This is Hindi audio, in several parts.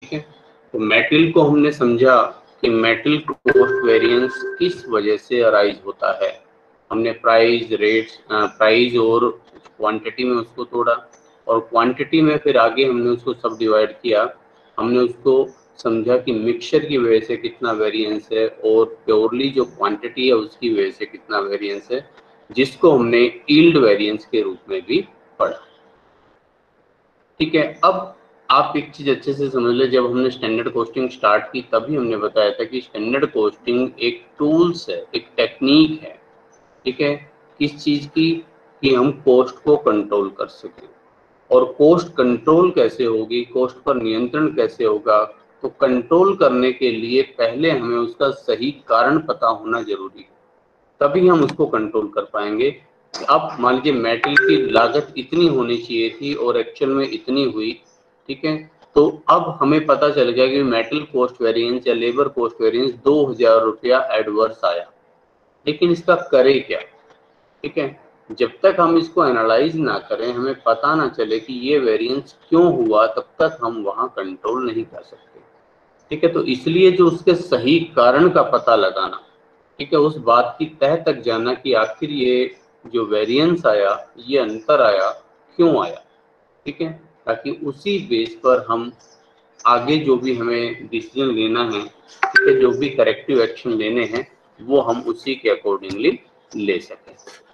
ठीक है, तो मेटल को हमने समझा कि मेटल कॉस्ट वेरिएंस किस वजह से अराइज होता है। हमने प्राइस रेट्स, प्राइस और क्वांटिटी में उसको तोड़ा, और क्वांटिटी में फिर आगे हमने उसको सब डिवाइड किया। हमने उसको समझा कि मिक्सचर की वजह से कितना वेरिएंस है और प्योरली जो क्वांटिटी है उसकी वजह से कितना वेरिएंस है, जिसको हमने यील्ड वेरिएंस के रूप में भी पढ़ा। ठीक है, अब आप एक चीज अच्छे से समझ ले, जब हमने स्टैंडर्ड कॉस्टिंग स्टार्ट की तभी हमने बताया था कि स्टैंडर्ड कॉस्टिंग एक टूल्स है, एक टेक्निक है, ठीक है, किस चीज की, कि हम कॉस्ट को कंट्रोल कर सकें। और कॉस्ट कंट्रोल कैसे होगी, कॉस्ट पर नियंत्रण कैसे होगा, तो कंट्रोल करने के लिए पहले हमें उसका सही कारण पता होना जरूरी है, तभी हम उसको कंट्रोल कर पाएंगे। अब मान लीजिए मेटल की लागत इतनी होनी चाहिए थी और एक्चुअल में इतनी हुई, ठीक है, तो अब हमें पता चल गया कि मेटल कॉस्ट वेरिएंस या लेबर कॉस्ट वेरिएंस 2000 रुपया एडवर्स आया, लेकिन इसका करे क्या। ठीक है, जब तक हम इसको एनालाइज ना करें, हमें पता ना चले कि ये वेरिएंस क्यों हुआ, तब तक हम वहां कंट्रोल नहीं कर सकते। ठीक है, तो इसलिए जो उसके सही कारण का पता लगाना, ठीक है, उस बात की तह तक जाना कि आखिर ये जो वेरिएंस आया, ये अंतर आया, क्यों आया, ठीक है, ताकि उसी बेस पर हम आगे जो भी हमें डिसीजन लेना है, ठीक है, जो भी करेक्टिव एक्शन लेने हैं, वो हम उसी के अकॉर्डिंगली ले सकें।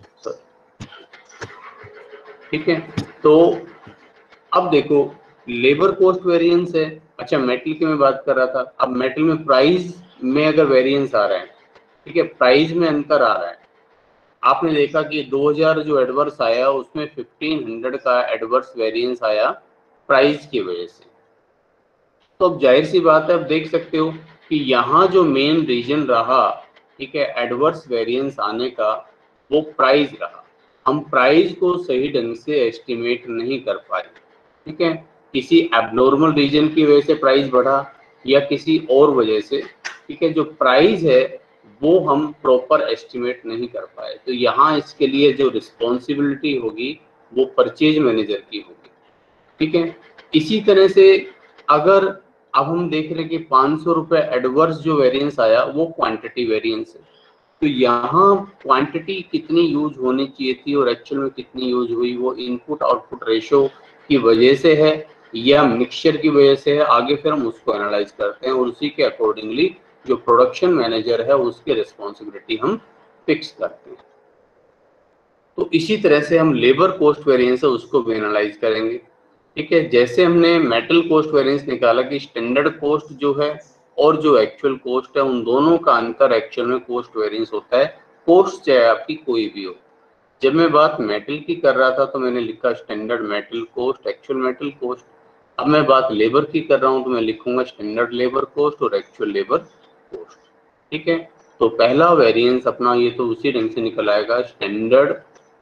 ठीक है, तो अब देखो लेबर कॉस्ट वेरिएंस है। अच्छा, मेटल की मैं बात कर रहा था, अब मेटल में प्राइस में अगर वेरिएंस आ रहा है, ठीक है, प्राइस में अंतर आ रहा है, आपने देखा कि 2000 जो एडवर्स आया उसमें 1500 का एडवर्स वेरिएंस आया प्राइस की वजह से। तो अब जाहिर सी बात है, अब देख सकते हो कि यहाँ जो मेन रीजन रहा, ठीक है, एडवर्स वेरिएंस आने का, वो प्राइस रहा। हम प्राइस को सही ढंग से एस्टिमेट नहीं कर पाए, ठीक है, किसी एबनॉर्मल रीजन की वजह से प्राइस बढ़ा या किसी और वजह से, ठीक है, जो प्राइस है वो हम प्रॉपर एस्टिमेट नहीं कर पाए। तो यहाँ इसके लिए जो रिस्पॉन्सिबिलिटी होगी वो परचेज मैनेजर की होगी। ठीक है, इसी तरह से अगर अब हम देख रहे हैं कि 500 रुपये एडवर्स जो वेरिएंस आया वो क्वांटिटी वेरिएंस है, तो यहाँ क्वांटिटी कितनी यूज होनी चाहिए थी और एक्चुअल में कितनी यूज हुई, वो इनपुट आउटपुट रेशो की वजह से है या मिक्सचर की वजह से है, आगे फिर हम उसको एनालाइज करते हैं और उसी के अकॉर्डिंगली जो प्रोडक्शन मैनेजर है उसकी रिस्पॉन्सिबिलिटी हम फिक्स करते हैं। तो इसी तरह से हम लेबर कॉस्ट वेरिएंस है उसको भी एनालाइज करेंगे। ठीक है, जैसे हमने मेटल कॉस्ट वेरिएंस निकाला कि स्टैंडर्ड कॉस्ट जो है और जो एक्चुअल कॉस्ट है, उन दोनों का अंतर एक्चुअल में कॉस्ट वेरिएंस होता है, कॉस्ट चाहे आपकी कोई भी हो। जब मैं बात मेटल की कर रहा था तो मैंने लिखा standard metal cost, actual metal cost. अब मैं बात लेबर की कर रहा हूं तो मैं लिखूंगा स्टैंडर्ड लेबर कॉस्ट और एक्चुअल लेबर कॉस्ट। ठीक है, तो पहला वेरिएंस अपना ये तो उसी ढंग से निकल आएगा, standard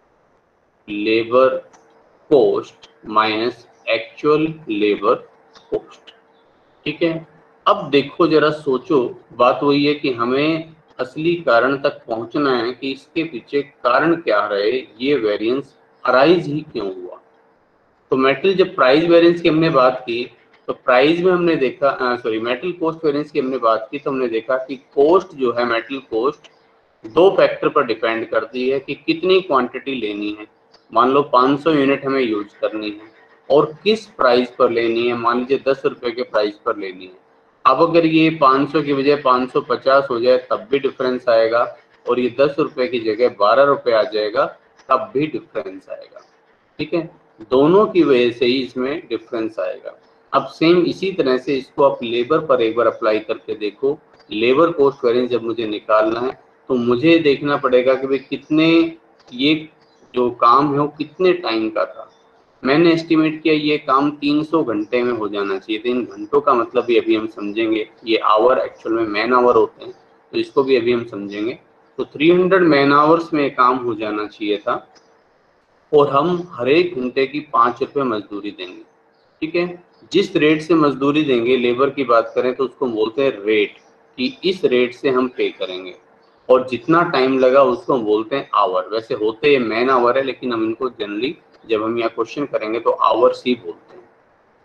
labour cost minus actual labour cost. ठीक है, अब देखो जरा सोचो, बात वही है कि हमें असली कारण तक पहुंचना है कि इसके पीछे कारण क्या रहे, ये वेरिएंस अराइज ही क्यों हुआ। तो मेटल जब प्राइस वेरिएंस की हमने बात की तो प्राइस में हमने देखा, मेटल कॉस्ट वेरिएंस की हमने बात की तो हमने देखा कि कॉस्ट जो है मेटल कॉस्ट दो फैक्टर पर डिपेंड करती है कि कितनी क्वांटिटी लेनी है। मान लो 500 यूनिट हमें यूज करनी है और किस प्राइस पर लेनी है, मान लीजिए 10 रुपए के प्राइस पर लेनी है। अब अगर ये 500 की बजाय 550 हो जाए तब भी डिफरेंस आएगा, और ये 10 रुपए की जगह 12 रुपए आ जाएगा तब भी डिफरेंस आएगा। ठीक है, दोनों की वजह से ही इसमें डिफरेंस आएगा। अब सेम इसी तरह से इसको आप लेबर पर एक बार अप्लाई करके देखो। लेबर कॉस्ट वेरिएंस जब मुझे निकालना है तो मुझे देखना पड़ेगा कि भाई कितने, ये जो काम है वो कितने टाइम का था। मैंने एस्टिमेट किया ये काम 300 घंटे में हो जाना चाहिए था। इन घंटों का मतलब भी अभी हम समझेंगे, ये आवर एक्चुअल में मैन आवर होते हैं, तो इसको भी अभी हम समझेंगे। तो 300 मैन आवर्स में काम हो जाना चाहिए था और हम हर एक घंटे की 5 रुपये मजदूरी देंगे। ठीक है, जिस रेट से मजदूरी देंगे, लेबर की बात करें तो उसको बोलते हैं रेट, कि इस रेट से हम पे करेंगे। और जितना टाइम लगा उसको हम बोलते हैं आवर। वैसे होते ये मैन आवर है, लेकिन हम इनको जनरली जब हम यहाँ क्वेश्चन करेंगे तो आवर्स ही बोलते हैं।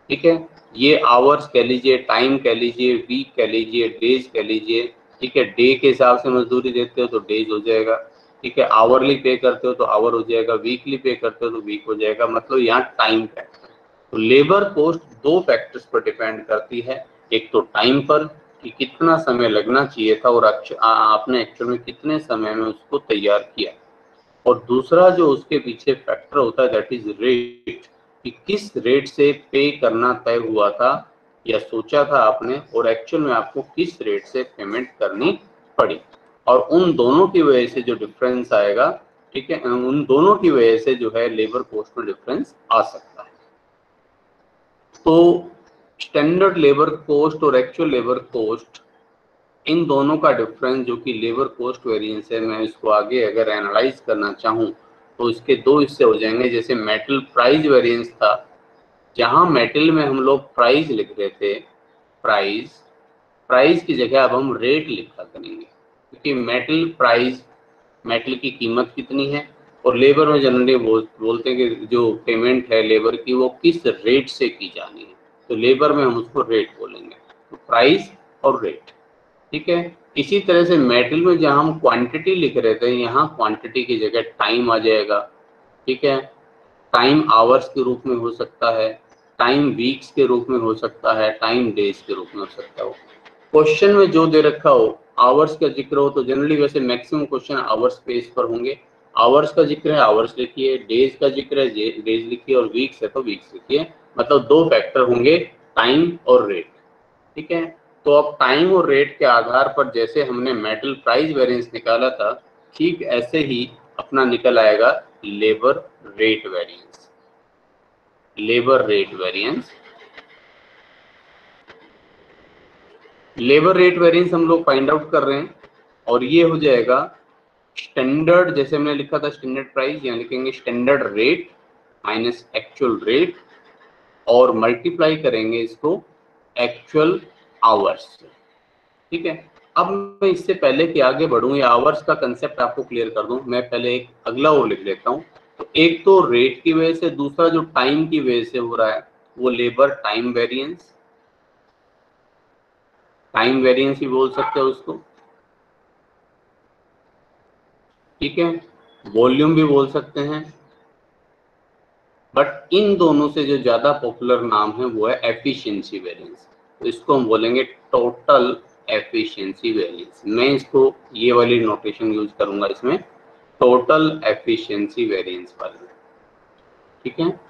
ठीक है, ये आवर्स कह लीजिए, टाइम कह लीजिए, वीक कह लीजिए, डेज कह लीजिए। ठीक है, डे के हिसाब से मजदूरी देते हो तो डेज हो जाएगा। ठीक है, आवरली पे करते हो तो आवर हो जाएगा, वीकली पे करते हो तो वीक हो जाएगा, मतलब यहाँ टाइम फैक्टर। तो लेबर कॉस्ट दो फैक्टर्स पर डिपेंड करती है, एक तो टाइम पर कि कितना समय लगना चाहिए था और आपने एक्चुअल में कितने समय में उसको तैयार किया, और दूसरा जो उसके पीछे फैक्टर होता है दैट इज रेट, कि किस रेट से पे करना तय हुआ था या सोचा था आपने और एक्चुअल में आपको किस रेट से पेमेंट करनी पड़ी, और उन दोनों की वजह से जो डिफरेंस आएगा, ठीक है, उन दोनों की वजह से जो है लेबर कॉस्ट में डिफरेंस आ सकता है। तो स्टैंडर्ड लेबर कॉस्ट और एक्चुअल लेबर कॉस्ट, इन दोनों का डिफरेंस जो कि लेबर कॉस्ट वेरिएंस है, मैं इसको आगे अगर एनालाइज करना चाहूँ तो इसके दो हिस्से हो जाएंगे। जैसे मेटल प्राइस वेरिएंस था, जहां मेटल में हम लोग प्राइस लिख रहे थे, प्राइस प्राइस की जगह अब हम रेट लिखा करेंगे, क्योंकि मेटल प्राइस, मेटल की कीमत कितनी है, और लेबर में जनरली बोलते हैं कि जो पेमेंट है लेबर की वो किस रेट से की जानी है, तो लेबर में हम उसको रेट बोलेंगे, तो प्राइस और रेट। ठीक है, इसी तरह से मेटल में जहां हम क्वांटिटी लिख रहे थे, यहाँ क्वांटिटी की जगह टाइम आ जाएगा। ठीक है, टाइम आवर्स के रूप में हो सकता है, टाइम वीक्स के रूप में हो सकता है, टाइम डेज के रूप में हो सकता है। क्वेश्चन में जो दे रखा हो, आवर्स का जिक्र हो तो जनरली वैसे मैक्सिमम क्वेश्चन आवर्स बेस पर होंगे। आवर्स का जिक्र है आवर्स लिखिए, डेज का जिक्र है डेज लिखिए, और वीक्स है तो वीक्स लिखिए, मतलब दो फैक्टर होंगे, टाइम और रेट। ठीक है, तो अब टाइम और रेट के आधार पर जैसे हमने मेटल प्राइस वेरिएंस निकाला था, ठीक ऐसे ही अपना निकल आएगा labour rate variance. Labour rate variance, labour rate variance हम लोग फाइंड आउट कर रहे हैं, और ये हो जाएगा स्टैंडर्ड, जैसे हमने लिखा था स्टैंडर्ड प्राइस, यहाँ लिखेंगे standard rate minus actual rate, और मल्टीप्लाई करेंगे इसको एक्चुअल आवर्स से। ठीक है, अब मैं इससे पहले कि आगे बढ़ूं या आवर्स का कंसेप्ट आपको क्लियर कर दूं, मैं पहले एक अगला और लिख लेता हूं। तो एक तो रेट की वजह से, दूसरा जो टाइम की वजह से हो रहा है वो labour time variance, time variance ही बोल सकते हो उसको। ठीक है, वॉल्यूम भी बोल सकते हैं, बट इन दोनों से जो ज्यादा पॉपुलर नाम है वो है एफिशिएंसी वेरिएंस, तो इसको हम बोलेंगे टोटल एफिशिएंसी वेरिएंस। मैं इसको ये वाली नोटेशन यूज करूंगा इसमें, टोटल एफिशिएंसी वेरिएंस वाली। ठीक है,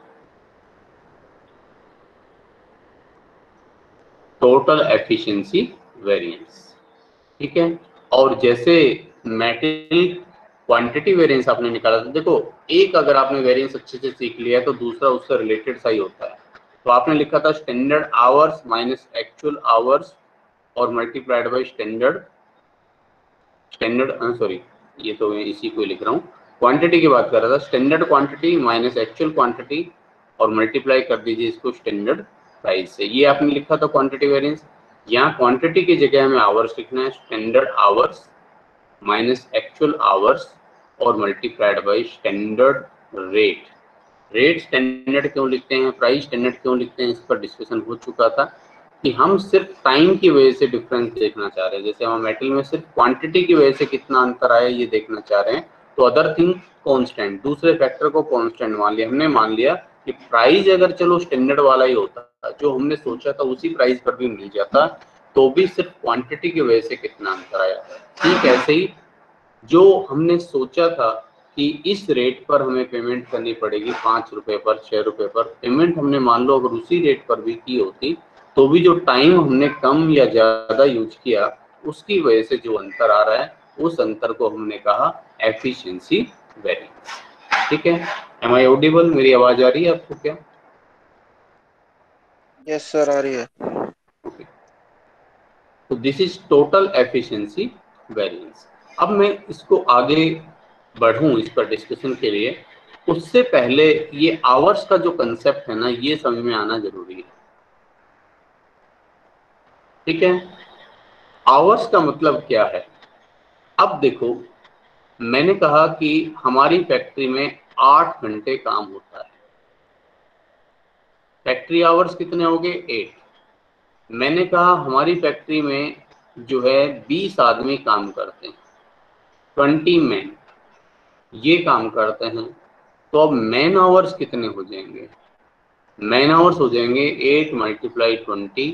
टोटल एफिशिएंसी वेरिएंस। ठीक है, और जैसे मेटल क्वांटिटी वेरिएंस आपने निकाला था, देखो एक अगर आपने वेरिएंस अच्छे से सीख लिया है तो दूसरा उससे रिलेटेड सा ही होता है। तो आपने लिखा था standard hours minus actual hours और मल्टीप्लाइड बाय स्टैंडर्ड, सॉरी, ये तो मैं इसी को लिख रहा हूँ, क्वांटिटी की बात कर रहा था, standard quantity minus actual quantity और मल्टीप्लाई कर दीजिए इसको स्टैंडर्ड प्राइस से, ये आपने लिखा था क्वांटिटी वेरिएंस। यहाँ क्वांटिटी की जगह हमें आवर्स लिखना है, standard hours minus actual hours और multiplied by standard rate. Rate standard क्यों लिखते हैं, प्राइस स्टैंडर्ड क्यों लिखते हैं, इस पर डिस्कशन हो चुका था कि हम सिर्फ टाइम की वजह से डिफरेंस देखना चाह रहे हैं। जैसे हम मेटल में सिर्फ क्वांटिटी की वजह से कितना अंतर आया ये देखना चाह रहे हैं, तो अदर थिंग कांस्टेंट, दूसरे फैक्टर को कांस्टेंट मान लिया हमने। मान लिया कि प्राइस अगर चलो स्टैंडर्ड वाला ही होता, जो हमने सोचा था उसी प्राइस पर भी मिल जाता, तो भी सिर्फ क्वांटिटी की वजह से कितना अंतर आया। ठीक ऐसे ही जो हमने सोचा था कि इस रेट पर हमें पेमेंट करनी पड़ेगी 5 रुपए पर, 6 रुपए पर, पेमेंट हमने मान लो अगर उसी रेट पर भी की होती, तो भी जो टाइम हमने कम या ज्यादा यूज किया उसकी वजह से जो अंतर आ रहा है, उस अंतर को हमने कहा एफिशिएंसी वेरिएंस। ठीक है, एम आई ऑडिबल, मेरी आवाज आ रही है आपको क्या? यस सर, आ रही है। ओके, तो this is total efficiency variance. अब मैं इसको आगे बढ़ूं इस पर डिस्कशन के लिए, उससे पहले ये आवर्स का जो कंसेप्ट है ना, ये समझ में आना जरूरी है। ठीक है, आवर्स का मतलब क्या है? अब देखो, मैंने कहा कि हमारी फैक्ट्री में 8 घंटे काम होता है फैक्ट्री आवर्स कितने हो गए 8। मैंने कहा हमारी फैक्ट्री में जो है 20 आदमी काम करते हैं, 20 मैन ये काम करते हैं, तो अब मैन आवर्स कितने हो जाएंगे? मैन आवर्स हो जाएंगे 8 मल्टीप्लाई 20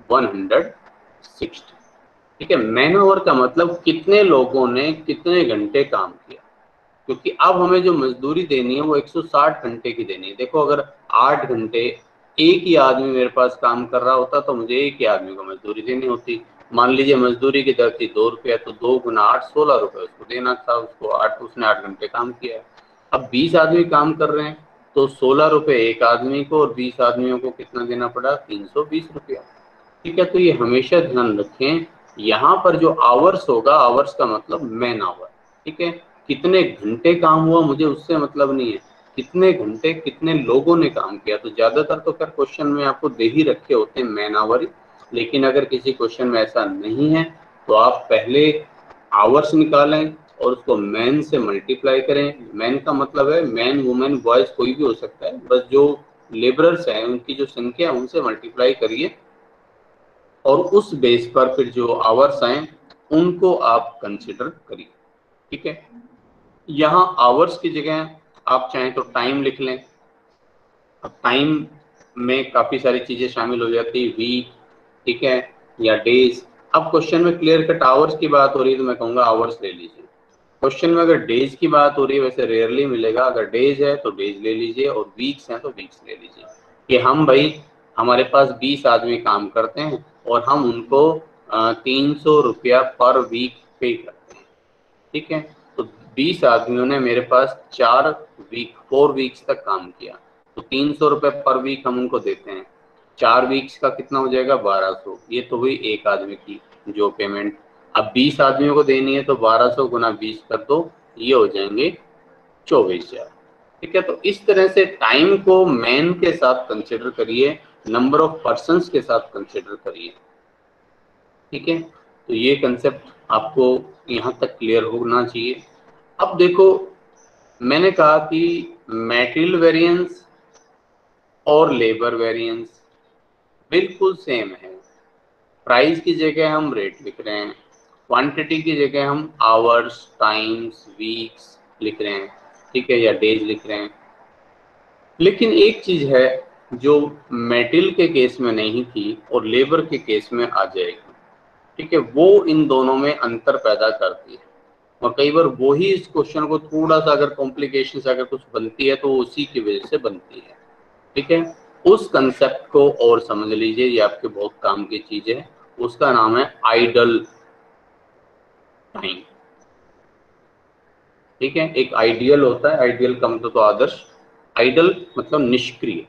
160। ठीक है, मैन आवर का मतलब कितने लोगों ने कितने घंटे काम किया, क्योंकि अब हमें जो मजदूरी देनी है वो 160 घंटे की देनी है। देखो अगर 8 घंटे एक ही आदमी मेरे पास काम कर रहा होता तो मुझे एक ही आदमी को मजदूरी देनी होती। मान लीजिए मजदूरी की दर थी 2 रुपया, तो 2 गुना 8 16 रुपये उसको देना था, उसको 8 उसने 8 घंटे काम किया है। अब 20 आदमी काम कर रहे हैं तो 16 रुपये एक आदमी को और 20 आदमियों को कितना देना पड़ा? 320 रुपया। ठीक है, तो ये हमेशा ध्यान रखें, यहाँ पर जो आवर्स होगा, आवर्स का मतलब मैन आवर। ठीक है, कितने घंटे काम हुआ मुझे उससे मतलब नहीं है, कितने घंटे कितने लोगों ने काम किया। तो ज्यादातर तो खैर क्वेश्चन में आपको दे ही रखे होते हैं मैन आवर, लेकिन अगर किसी क्वेश्चन में ऐसा नहीं है तो आप पहले आवर्स निकालें और उसको मैन से मल्टीप्लाई करें। मैन का मतलब है मैन वुमेन बॉयज कोई भी हो सकता है, बस जो लेबरर्स हैं उनकी जो संख्या है उनसे मल्टीप्लाई करिए और उस बेस पर फिर जो आवर्स आए उनको आप कंसिडर करिए। ठीक है, यहाँ आवर्स की जगह आप चाहें तो टाइम लिख लें। अब टाइम में काफी सारी चीजें शामिल हो जाती है, वीक, ठीक है, या डेज। अब क्वेश्चन में क्लियर कट आवर्स की बात हो रही है तो मैं कहूंगा आवर्स ले लीजिए। क्वेश्चन में अगर डेज की बात हो रही है, वैसे रेयरली मिलेगा, अगर डेज है तो डेज ले लीजिए और वीक्स हैं तो वीक्स ले लीजिए। कि हम भाई हमारे पास 20 आदमी काम करते हैं और हम उनको 300 रुपया पर वीक पे करते हैं। ठीक है, तो 20 आदमियों ने मेरे पास 4 वीक्स तक काम किया, तो 300 रुपये पर वीक हम उनको देते हैं। 4 वीक्स का कितना हो जाएगा? 1200। ये तो हुई एक आदमी की जो पेमेंट। अब 20 आदमियों को देनी है तो 1200 गुना 20 कर दो, ये हो जाएंगे 24,000। ठीक है, तो इस तरह से टाइम को मैन के साथ कंसिडर करिए, नंबर ऑफ पर्सन्स के साथ कंसिडर करिए। ठीक है, तो ये कंसेप्ट आपको यहाँ तक क्लियर होना चाहिए। अब देखो, मैंने कहा कि मटेरियल वेरिएंस और लेबर वेरिएंस बिल्कुल सेम है। प्राइस की जगह हम रेट लिख रहे हैं, क्वांटिटी की जगह हम आवर्स, टाइम्स, वीक्स लिख रहे हैं, ठीक है, या डेज लिख रहे हैं। लेकिन एक चीज है जो मेटल के केस में नहीं थी और लेबर के केस में आ जाएगी। ठीक है, वो इन दोनों में अंतर पैदा करती है और कई बार वो ही इस क्वेश्चन को थोड़ा सा अगर कॉम्प्लिकेशन से अगर कुछ बनती है तो उसी की वजह से बनती है। ठीक है, उस कंसेप्ट को और समझ लीजिए, ये आपके बहुत काम की चीज है। उसका नाम है आइडल टाइम। ठीक है, एक आइडियल होता है, आइडियल का मतलब तो आदर्श, आइडल मतलब निष्क्रिय।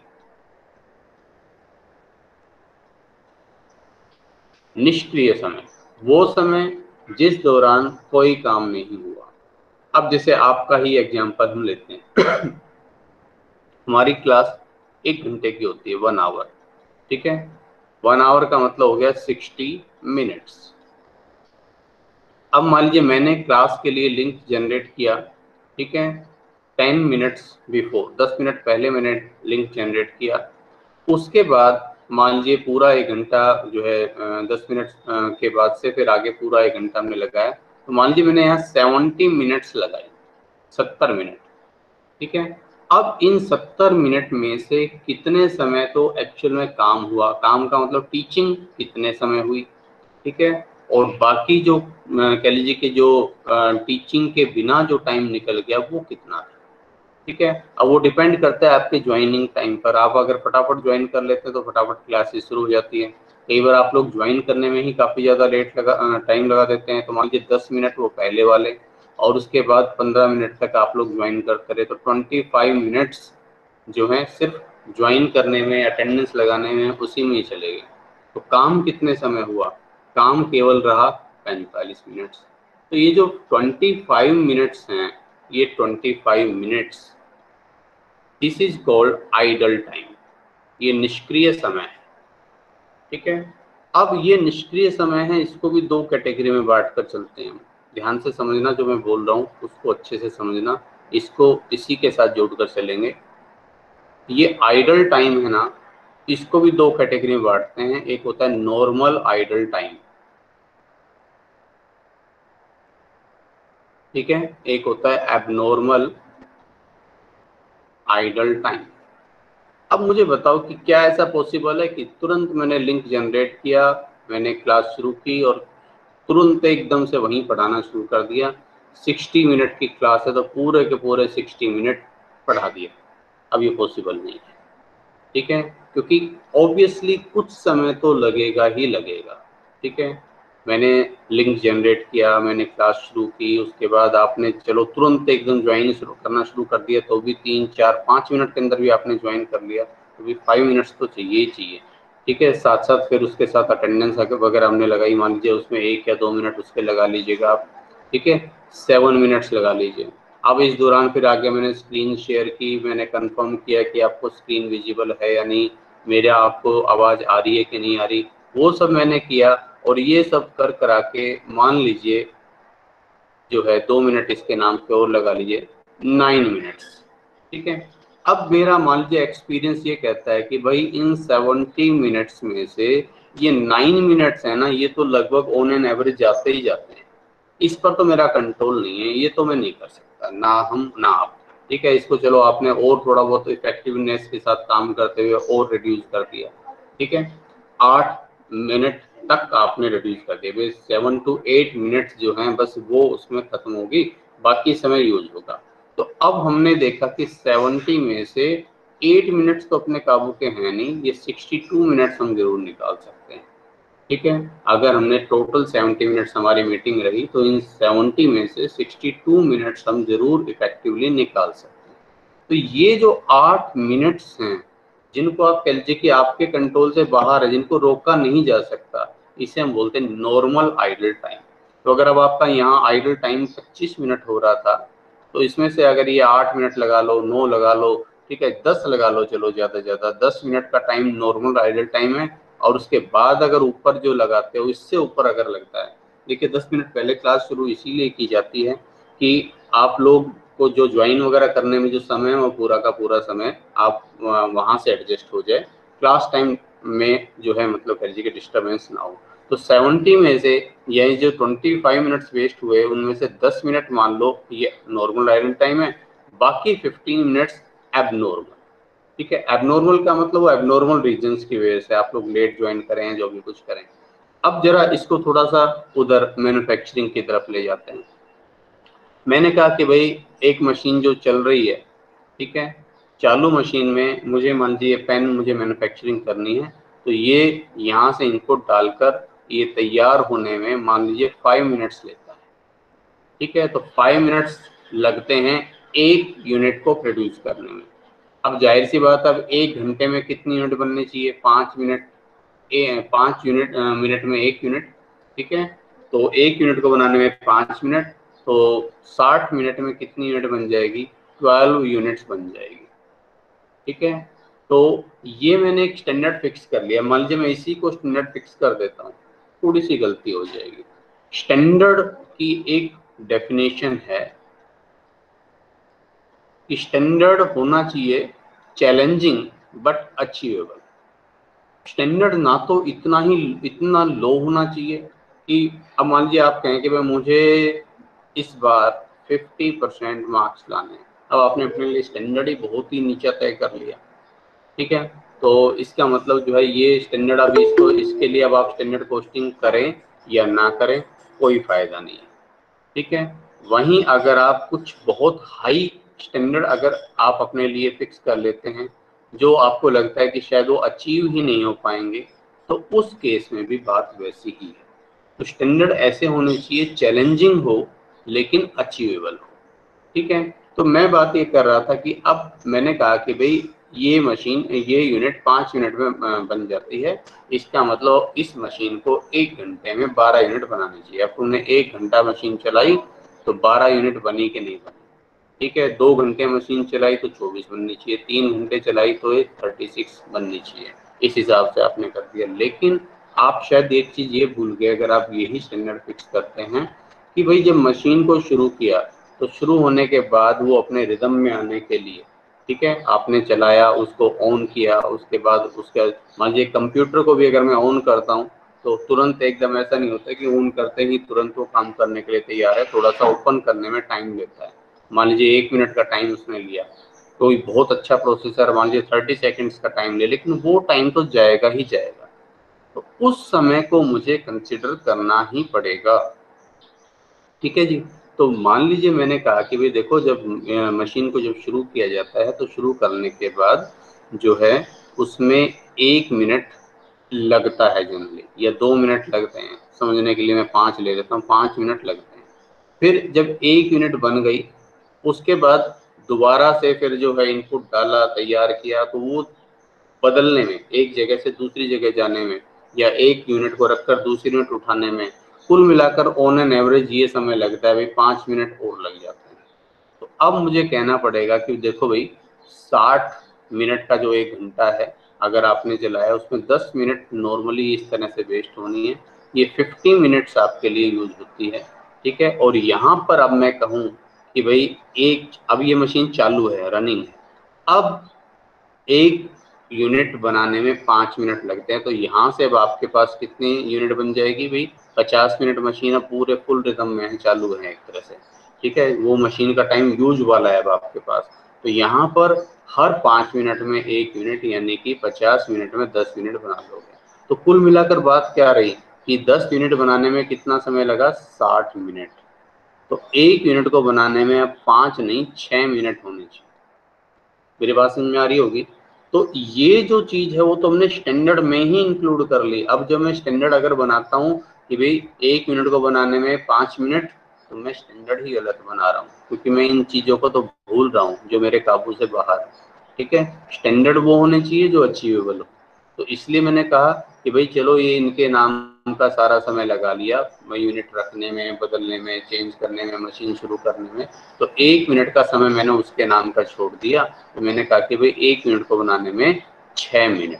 निष्क्रिय समय वो समय जिस दौरान कोई काम नहीं हुआ। अब जैसे आपका ही एग्जांपल हम लेते हैं हमारी क्लास 1 घंटे की होती है, 1 आवर। ठीक है, 1 आवर का मतलब हो गया 60 मिनट्स। अब मान लीजिए मैंने क्लास के लिए लिंक जनरेट किया, ठीक है, 10 मिनट्स बिफोर, 10 मिनट पहले मैंने लिंक जनरेट किया। उसके बाद मान लीजिए पूरा 1 घंटा जो है 10 मिनट के बाद से फिर आगे पूरा 1 घंटा हमने लगाया, तो मान लीजिए मैंने यहाँ 70 मिनट्स लगाए, 70 मिनट। ठीक है, अब इन 70 मिनट में से कितने समय तो एक्चुअल में काम हुआ, काम का मतलब टीचिंग कितने समय हुई। ठीक है, और बाकी जो कह लीजिए कि जो टीचिंग के बिना जो टाइम निकल गया वो कितना था। ठीक है, अब वो डिपेंड करता है आपके ज्वाइनिंग टाइम पर। आप अगर फटाफट ज्वाइन कर लेते हैं तो फटाफट क्लासेस शुरू हो जाती है। कई बार आप लोग ज्वाइन करने में ही काफ़ी ज़्यादा टाइम लगा देते हैं, तो मान लीजिए 10 मिनट वो पहले वाले और उसके बाद 15 मिनट तक आप लोग ज्वाइन करते रहे, तो 25 मिनट्स जो हैं सिर्फ ज्वाइन करने में, अटेंडेंस लगाने में, उसी में ही चले गए। तो काम कितने समय हुआ? काम केवल रहा 45 मिनट्स। तो ये जो 25 मिनट्स हैं, ये 25 minutes, this is called idle time. ये निष्क्रिय समय है। ठीक है, अब ये निष्क्रिय समय है, इसको भी 2 कैटेगरी में बांट कर चलते हैं। ध्यान से समझना, जो मैं बोल रहा हूँ उसको अच्छे से समझना, इसको इसी के साथ जोड़कर चलेंगे। ये आइडल टाइम है ना, इसको भी दो कैटेगरी में बांटते हैं, एक होता है नॉर्मल आइडल टाइम, ठीक है, एक होता है एबनॉर्मल आइडल टाइम। अब मुझे बताओ कि क्या ऐसा पॉसिबल है कि तुरंत मैंने लिंक जनरेट किया, मैंने क्लास शुरू की और तुरंत एकदम से वहीं पढ़ाना शुरू कर दिया, 60 मिनट की क्लास है तो पूरे के पूरे 60 मिनट पढ़ा दिया? अब ये पॉसिबल नहीं है, ठीक है, क्योंकि ऑब्वियसली कुछ समय तो लगेगा ही लगेगा, ठीक है। मैंने लिंक जनरेट किया, मैंने क्लास शुरू की, उसके बाद आपने चलो तुरंत एकदम ज्वाइन करना शुरू कर दिया, तो भी 3 4 5 मिनट के अंदर भी आपने ज्वाइन कर लिया, तो भी 5 मिनट्स तो चाहिए ही चाहिए, ठीक है। साथ साथ फिर उसके साथ अटेंडेंस वगैरह हमने लगाई, मान लीजिए उसमें 1 या 2 मिनट उसके लगा लीजिएगा आप, ठीक है, 7 मिनट्स लगा लीजिए। अब इस दौरान फिर आगे मैंने स्क्रीन शेयर की, मैंने कंफर्म किया कि आपको स्क्रीन विजिबल है या नहीं, मेरा आपको आवाज़ आ रही है कि नहीं आ रही, वो सब मैंने किया। और ये सब कर करा के मान लीजिए जो है 2 मिनट इसके नाम पे और लगा लीजिए, 9 मिनट्स, ठीक है। अब मेरा मान लीजिए एक्सपीरियंस ये कहता है कि भाई इन 70 मिनट्स में से ये 9 मिनट्स है ना, ये तो लगभग ऑन एन एवरेज जाते ही जाते हैं, इस पर तो मेरा कंट्रोल नहीं है, ये तो मैं नहीं कर सकता, ना हम ना आप, ठीक है। इसको चलो आपने और थोड़ा बहुत इफेक्टिवनेस के साथ काम करते हुए और रिड्यूस कर दिया, ठीक है, 8 मिनट तक आपने रिड्यूस कर दिया, 7 to 8 मिनट्स जो हैं बस वो उसमें खत्म होगी, बाकी समय यूज होगा। तो अब हमने देखा कि 70 में से 8 मिनट्स तो अपने काबू के हैं नहीं, ये 62 मिनट्स हम जरूर निकाल सकते हैं, ठीक है। अगर हमने टोटल 70 मिनट्स हमारी मीटिंग रही तो इन 70 में से 62 मिनट्स हम जरूर इफेक्टिवली निकाल सकते हैं। तो ये जो 8 मिनट्स हैं जिनको आप कह लीजिए कि आपके कंट्रोल से बाहर है, जिनको रोका नहीं जा सकता, इसे हम बोलते हैं नॉर्मल आइडल टाइम। तो अगर अब आपका यहाँ आइडल टाइम 25 मिनट हो रहा था, तो इसमें से अगर ये 8 मिनट लगा लो, 9 लगा लो, ठीक है, 10 लगा लो, चलो ज़्यादा से ज़्यादा 10 मिनट का टाइम नॉर्मल आइडल टाइम है। और उसके बाद अगर ऊपर जो लगाते हो, इससे ऊपर अगर लगता है, देखिए 10 मिनट पहले क्लास शुरू इसीलिए की जाती है कि आप लोग को जो ज्वाइन वगैरह करने में जो समय है वो पूरा का पूरा समय आप वहाँ से एडजस्ट हो जाए, क्लास टाइम में जो है मतलब कह लीजिए कि डिस्टर्बेंस ना हो। तो 70 में से यही जो 25 मिनट्स वेस्ट हुए उनमें से 10 मिनट मान लो ये नॉर्मल आइडल टाइम है, बाकी 15 मिनट्स एबनॉर्मल, ठीक है। एबनॉर्मल का मतलब वो एबनॉर्मल रीजंस की वजह से आप लोग लेट ज्वाइन करें, जो भी कुछ करें। अब जरा इसको थोड़ा सा उधर मैन्युफैक्चरिंग की तरफ ले जाते हैं। मैंने कहा कि भाई एक मशीन जो चल रही है, ठीक है, चालू मशीन में मुझे मान लीजिए पेन मुझे मैन्युफैक्चरिंग करनी है, तो ये यहाँ से इनपुट डालकर ये तैयार होने में मान लीजिए 5 मिनट्स लेता है, ठीक है। तो 5 मिनट्स लगते हैं एक यूनिट को प्रोड्यूस करने में। अब जाहिर सी बात, अब 1 घंटे में कितनी यूनिट बननी चाहिए? 5 मिनट, 5 यूनिट मिनट में 1 यूनिट, ठीक है। तो 1 यूनिट को बनाने में 5 मिनट, तो 60 मिनट में कितनी यूनिट बन जाएगी? 12 यूनिट्स बन जाएगी, ठीक है। तो ये मैंने एक स्टैंडर्ड फिक्स कर लिया, मान लीजिए मैं इसी को स्टैंडर्ड फिक्स कर देता हूँ, थोड़ी सी गलती हो जाएगी। स्टैंडर्ड की एक डेफिनेशन है कि स्टैंडर्ड होना चाहिए चैलेंजिंग बट अचीवेबल। स्टैंडर्ड ना तो इतना लो होना चाहिए कि अब मान लीजिए आप कहें कि भाई मुझे इस बार 50% मार्क्स लाने हैं, अब आपने अपने लिए स्टैंडर्ड ही बहुत ही नीचा तय कर लिया, ठीक है। तो इसका मतलब जो है ये स्टैंडर्ड, अब इसको इसके लिए अब आप स्टैंडर्ड कोस्टिंग करें या ना करें कोई फायदा नहीं है, ठीक है। वहीं अगर आप कुछ बहुत हाई स्टैंडर्ड अगर आप अपने लिए फिक्स कर लेते हैं, जो आपको लगता है कि शायद वो अचीव ही नहीं हो पाएंगे, तो उस केस में भी बात वैसी ही है। तो स्टैंडर्ड ऐसे होने चाहिए चैलेंजिंग हो लेकिन अचीवेबल हो, ठीक है। तो मैं बात ये कर रहा था कि अब मैंने कहा कि भाई ये मशीन, ये यूनिट 5 मिनट में बन जाती है, इसका मतलब इस मशीन को 1 घंटे में 12 यूनिट बनानी चाहिए। अब तुमने 1 घंटा मशीन चलाई तो 12 यूनिट बनी कि नहीं बनी, ठीक है। 2 घंटे मशीन चलाई तो 24 बननी चाहिए, 3 घंटे चलाई तो 36 बननी चाहिए, इस हिसाब से आपने कर दिया। लेकिन आप शायद एक चीज़ ये भूल गए, अगर आप यही स्टैंडर्ड फिक्स करते हैं कि भाई जब मशीन को शुरू किया तो शुरू होने के बाद वो अपने रिदम में आने के लिए ठीक है, आपने चलाया, उसको ऑन किया, उसके बाद उसके मान लीजिए कंप्यूटर को भी अगर मैं ऑन करता हूँ तो तुरंत एकदम ऐसा नहीं होता कि ऑन करते ही तुरंत वो काम करने के लिए तैयार है, थोड़ा सा ओपन करने में टाइम लेता है। मान लीजिए 1 मिनट का टाइम उसने लिया, कोई बहुत अच्छा प्रोसेसर मान लीजिए 30 सेकेंड्स का टाइम ले, लेकिन वो टाइम तो जाएगा ही जाएगा, तो उस समय को मुझे कंसिडर करना ही पड़ेगा। ठीक है जी। तो मान लीजिए मैंने कहा कि भाई देखो, जब मशीन को जब शुरू किया जाता है तो शुरू करने के बाद जो है उसमें 1 मिनट लगता है जनरली, या 2 मिनट लगते हैं, समझने के लिए मैं 5 ले लेता हूँ, 5 मिनट लगते हैं। फिर जब 1 मिनट बन गई, उसके बाद दोबारा से फिर जो है इनपुट डाला, तैयार किया, तो वो बदलने में, एक जगह से दूसरी जगह जाने में, या एक यूनिट को रखकर दूसरी यूनिट उठाने में, कुल मिलाकर ऑन एन एवरेज ये समय लगता है भाई 5 मिनट और लग जाते हैं। तो अब मुझे कहना पड़ेगा कि देखो भाई 60 मिनट का जो 1 घंटा है अगर आपने चलाया, उसमें 10 मिनट नॉर्मली इस तरह से वेस्ट होनी है, ये 50 मिनट्स आपके लिए यूज होती है। ठीक है, और यहाँ पर अब मैं कहूँ कि भाई अब ये मशीन चालू है, रनिंग है, अब एक यूनिट बनाने में 5 मिनट लगते हैं, तो यहाँ से अब आपके पास कितनी यूनिट बन जाएगी भाई? 50 मिनट मशीन अब पूरे फुल रिदम में है, चालू है एक तरह से। ठीक है, वो मशीन का टाइम यूज वाला है अब आपके पास, तो यहाँ पर हर 5 मिनट में 1 यूनिट, यानी कि 50 मिनट में 10 यूनिट बना लोगे। तो कुल मिलाकर बात क्या रही कि 10 यूनिट बनाने में कितना समय लगा? 60 मिनट। तो 1 यूनिट को बनाने में अब 5 नहीं 6 मिनट होने चाहिए। मेरी बात समझ में आ रही होगी? तो ये जो चीज है वो तो हमने स्टैंडर्ड में ही इंक्लूड कर ली। अब जब मैं स्टैंडर्ड अगर बनाता हूँ कि भाई 1 मिनट को बनाने में 5 मिनट, तो मैं स्टैंडर्ड ही गलत बना रहा हूँ, क्योंकि मैं इन चीजों को तो भूल रहा हूँ जो मेरे काबू से बाहर है। ठीक है, स्टैंडर्ड वो होने चाहिए जो अचीवेबल हो। तो इसलिए मैंने कहा कि भाई चलो ये इनके नाम का सारा समय लगा लिया, यूनिट रखने में, बदलने में, चेंज करने में, मशीन शुरू करने में, तो 1 मिनट का समय मैंने उसके नाम का छोड़ दिया। तो मैंने कहा कि भाई 1 मिनट को बनाने में 6 मिनट।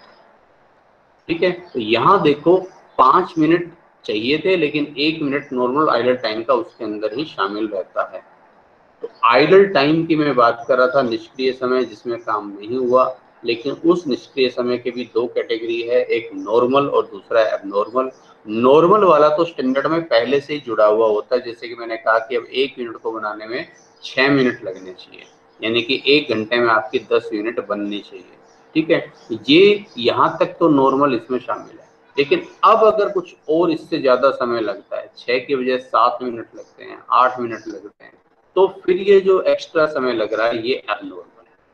ठीक है, तो यहाँ देखो 5 मिनट चाहिए थे, लेकिन 1 मिनट नॉर्मल आइडल टाइम का उसके अंदर ही शामिल रहता है। तो आइडल टाइम की मैं बात कर रहा था, निष्क्रिय समय जिसमें काम नहीं हुआ, लेकिन उस निष्क्रिय समय के भी 2 कैटेगरी है, एक नॉर्मल और दूसरा एबनॉर्मल। नॉर्मल वाला तो स्टैंडर्ड में पहले से ही जुड़ा हुआ होता है, जैसे कि मैंने कहा कि अब 1 यूनिट को बनाने में 6 मिनट लगने चाहिए, यानी कि 1 घंटे में आपकी 10 यूनिट बननी चाहिए। ठीक है, ये यहाँ तक तो नॉर्मल इसमें शामिल है। लेकिन अब अगर कुछ और इससे ज्यादा समय लगता है, 6 की बजाय 7 मिनट लगते हैं, 8 मिनट लगते हैं, तो फिर ये जो एक्स्ट्रा समय लग रहा है ये एबनॉर्मल है।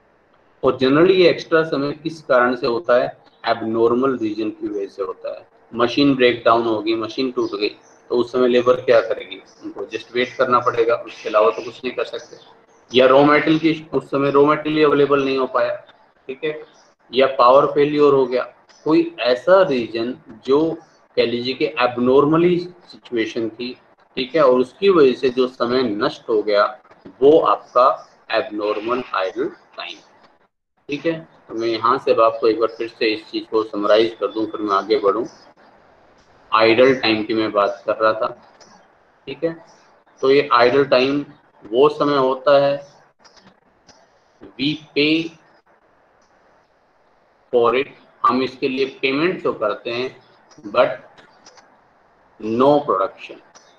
और जनरली ये एक्स्ट्रा समय किस कारण से होता है? एबनॉर्मल रीजन की वजह से होता है। मशीन ब्रेक डाउन होगी, मशीन टूट गई, तो उस समय लेबर क्या करेगी? उनको जस्ट वेट करना पड़ेगा, उसके अलावा तो कुछ नहीं कर सकते। या रॉ मेटेरियल की उस समय रॉ मेटेरियल अवेलेबल नहीं हो पाया, ठीक है, या पावर फेल्योर हो गया, कोई ऐसा रीजन जो कह लीजिए कि एबनॉर्मली सिचुएशन थी, ठीक है, और उसकी वजह से जो समय नष्ट हो गया, वो आपका एबनॉर्मल आइडल टाइम। ठीक है, तो मैं यहाँ से अब आपको एक बार फिर से इस चीज को समराइज कर दूं, फिर मैं आगे बढ़ूं। आइडल टाइम की मैं बात कर रहा था। ठीक है, तो ये आइडल टाइम वो समय होता है, वी पे फॉर इट, हम इसके लिए पेमेंट तो करते हैं, but no production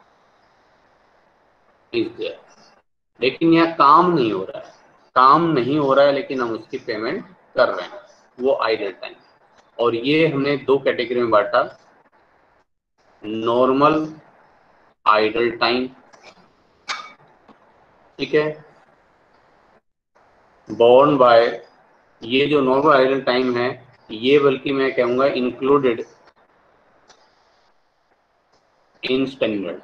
is there. लेकिन यहाँ काम नहीं हो रहा है, काम नहीं हो रहा है, लेकिन हम उसकी पेमेंट कर रहे हैं, वो आइडल टाइम। और ये हमने 2 कैटेगरी में बांटा, नॉर्मल आइडल टाइम, ठीक है, बोर्न बाय, ये जो नॉर्मल आइडल टाइम है, ये बल्कि मैं कहूंगा इंक्लूडेड इन स्टैंडर्ड।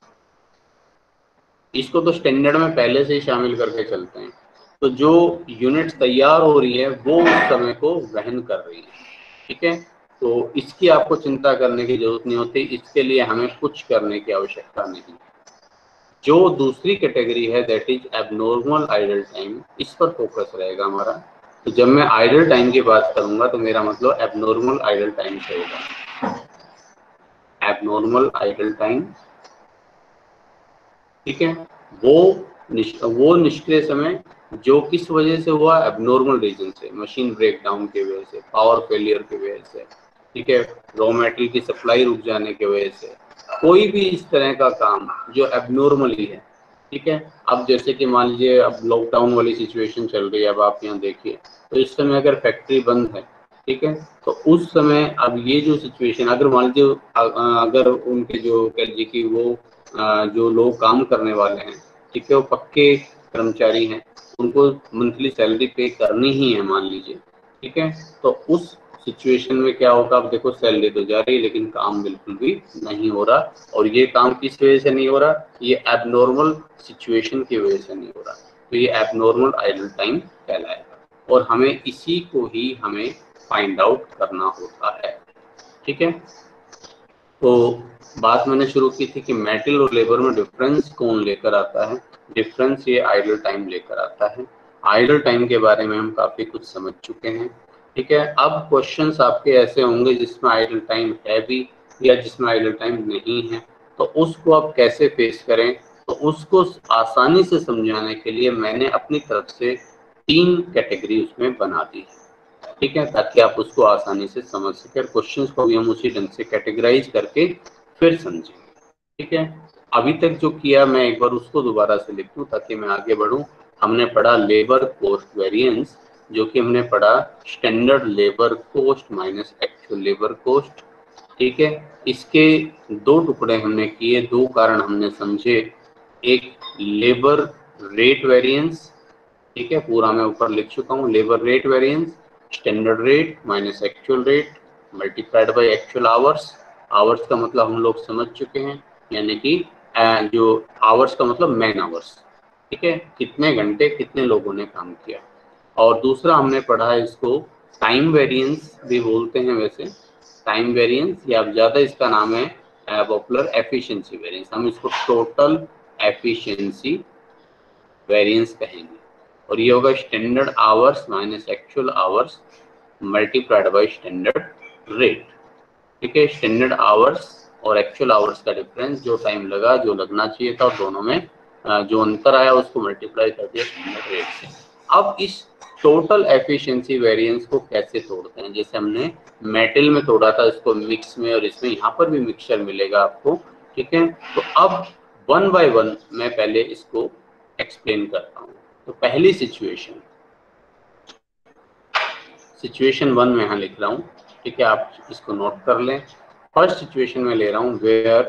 इसको तो स्टैंडर्ड में पहले से ही शामिल करके चलते हैं। तो जो यूनिट तैयार हो रही है वो उस समय को वहन कर रही है। ठीक है, तो इसकी आपको चिंता करने की जरूरत नहीं होती, इसके लिए हमें कुछ करने की आवश्यकता नहीं। जो दूसरी कैटेगरी है that is abnormal idle time, इस पर फोकस रहेगा हमारा। तो जब मैं आइडल टाइम की बात करूंगा तो मेरा मतलब एबनॉर्मल आइडल टाइम से होगा। एबनॉर्मल आइडल टाइम, ठीक है, वो निष्क्रिय समय जो किस वजह से हुआ, एबनॉर्मल रीजन से, मशीन ब्रेकडाउन की वजह से, पावर फेलियर की वजह से, ठीक है, रॉ मेटेरियल की सप्लाई रुक जाने की वजह से, कोई भी इस तरह का काम जो एबनॉर्मली है, ठीक है। अब जैसे कि मान लीजिए अब लॉकडाउन वाली सिचुएशन चल रही है, अब आप यहाँ देखिए तो इस समय अगर फैक्ट्री बंद है, ठीक है, तो उस समय अब ये जो सिचुएशन, अगर मान लीजिए अगर उनके जो कह लीजिए कि वो जो लोग काम करने वाले हैं, ठीक है, वो पक्के कर्मचारी हैं, उनको मंथली सैलरी पे करनी ही है मान लीजिए, ठीक है, तो उस सिचुएशन में क्या होगा, अब देखो सैलरी तो जा रही है लेकिन काम बिल्कुल भी नहीं हो रहा, और ये काम किस वजह से नहीं हो रहा, ये एबनॉर्मल सिचुएशन की वजह से नहीं हो रहा, तो ये एबनॉर्मल आइडल टाइम कहलाएगा, और हमें इसी को ही हमें फाइंड आउट करना होता है, ठीक है। तो बात मैंने शुरू की थी कि मेटल और लेबर में डिफरेंस कौन लेकर आता है, डिफरेंस ये आइडल टाइम लेकर आता है। आइडल टाइम के बारे में हम काफी कुछ समझ चुके हैं, ठीक है। अब क्वेश्चंस आपके ऐसे होंगे जिसमें आइडल टाइम है भी या जिसमें आइडल टाइम नहीं है, तो उसको आप कैसे फेस करें, तो उसको आसानी से समझाने के लिए मैंने अपनी तरफ से 3 कैटेगरी उसमें बना दी है, ठीक है, ताकि आप उसको आसानी से समझ सकें, क्वेश्चंस को भी हम उसी ढंग से कैटेगराइज करके फिर समझेंगे, ठीक है। अभी तक जो किया मैं एक बार उसको दोबारा से लिख दूं ताकि मैं आगे बढ़ूं। हमने पढ़ा लेबर कॉस्ट वेरिएंस, जो कि हमने पढ़ा standard labour cost minus actual labour cost, ठीक है। इसके 2 टुकड़े हमने किए, 2 कारण हमने समझे, एक लेबर रेट वेरिएंस, ठीक है, पूरा मैं ऊपर लिख चुका हूँ, labour rate variance standard rate minus actual rate multiplied by actual hours. Hours का मतलब हम लोग समझ चुके हैं, यानी कि जो आवर्स का मतलब मैन आवर्स, ठीक है, कितने घंटे कितने लोगों ने काम किया। और दूसरा हमने पढ़ा है इसको टाइम वेरिएंस भी बोलते हैं वैसे, टाइम वेरिएंस या ज़्यादा इसका नाम है पॉपुलर एफिशिएंसी वेरिएंस, हम इसको टोटल एफिशिएंसी वेरिएंस कहेंगे, और ये होगा standard hours minus actual hours multiplied by standard rate, ठीक है। स्टैंडर्ड आवर्स और एक्चुअल आवर्स का डिफरेंस, जो टाइम लगा, जो लगना चाहिए था, और दोनों में जो अंतर आया उसको मल्टीप्लाई कर दिया स्टैंडर्ड रेट से। अब इस टोटल एफिशिएंसी वेरिएंस को कैसे तोड़ते हैं, जैसे हमने मेटल में तोड़ा था इसको मिक्स में, और इसमें यहाँ पर भी मिक्सचर मिलेगा आपको, ठीक है। तो अब 1 बाय 1 मैं पहले इसको एक्सप्लेन करता हूँ। तो पहली सिचुएशन, सिचुएशन 1 में यहाँ लिख रहा हूँ, ठीक है, आप इसको नोट कर लें। फर्स्ट सिचुएशन में ले रहा हूँ वेयर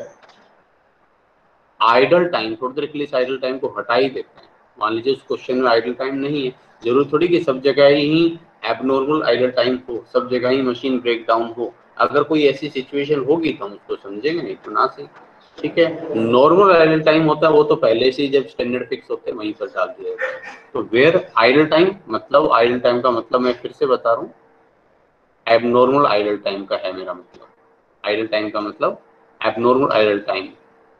आइडल टाइम, थोड़ी देर के लिए आइडल टाइम को हटा ही देते हैं, मान लीजिए उस क्वेश्चन में आइडल टाइम नहीं है, जरूर थोड़ी कि सब जगह ही एबनॉर्मल आइडल टाइम हो, सब जगह ही मशीन ब्रेक डाउन हो, अगर कोई ऐसी सिचुएशन होगी तो हम उसको समझेंगे, नहीं तो ना सही, ठीक है। नॉर्मल आइडल टाइम होता है वो तो पहले से ही जब स्टैंडर्ड फिक्स होते हैं वहीं पर डाल दिया जाता है। तो वेयर आइडल टाइम मतलब, आइडल टाइम का मतलब मैं फिर से बता रहा हूँ, एबनॉर्मल आइडल टाइम का है मेरा मतलब, आइडल टाइम का मतलब abnormal idle time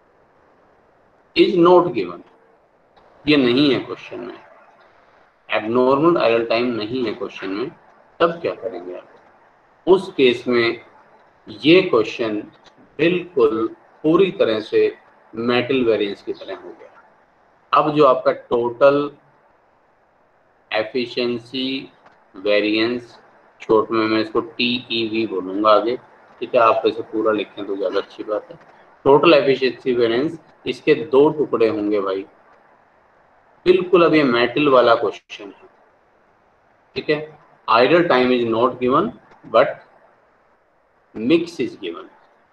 is not given, ये नहीं है क्वेश्चन में, एबनॉर्मल आइडल टाइम नहीं है क्वेश्चन में, तब क्या करेंगे आप, उस केस में ये क्वेश्चन बिल्कुल पूरी तरह से मेटल वेरिएंस की तरह हो गया। अब जो आपका टोटल एफिशिएंसी वेरिएंस, शॉर्ट में मैं इसको TEV बोलूंगा आगे, ठीक है, आप इसे पूरा लिखें तो ज़्यादा अच्छी बात है। टोटल एफिशिएंसी वेरिएंस, इसके 2 टुकड़े होंगे भाई, बिल्कुल अब ये मेटल वाला क्वेश्चन है, ठीक है। Idle time is not given but mix is given,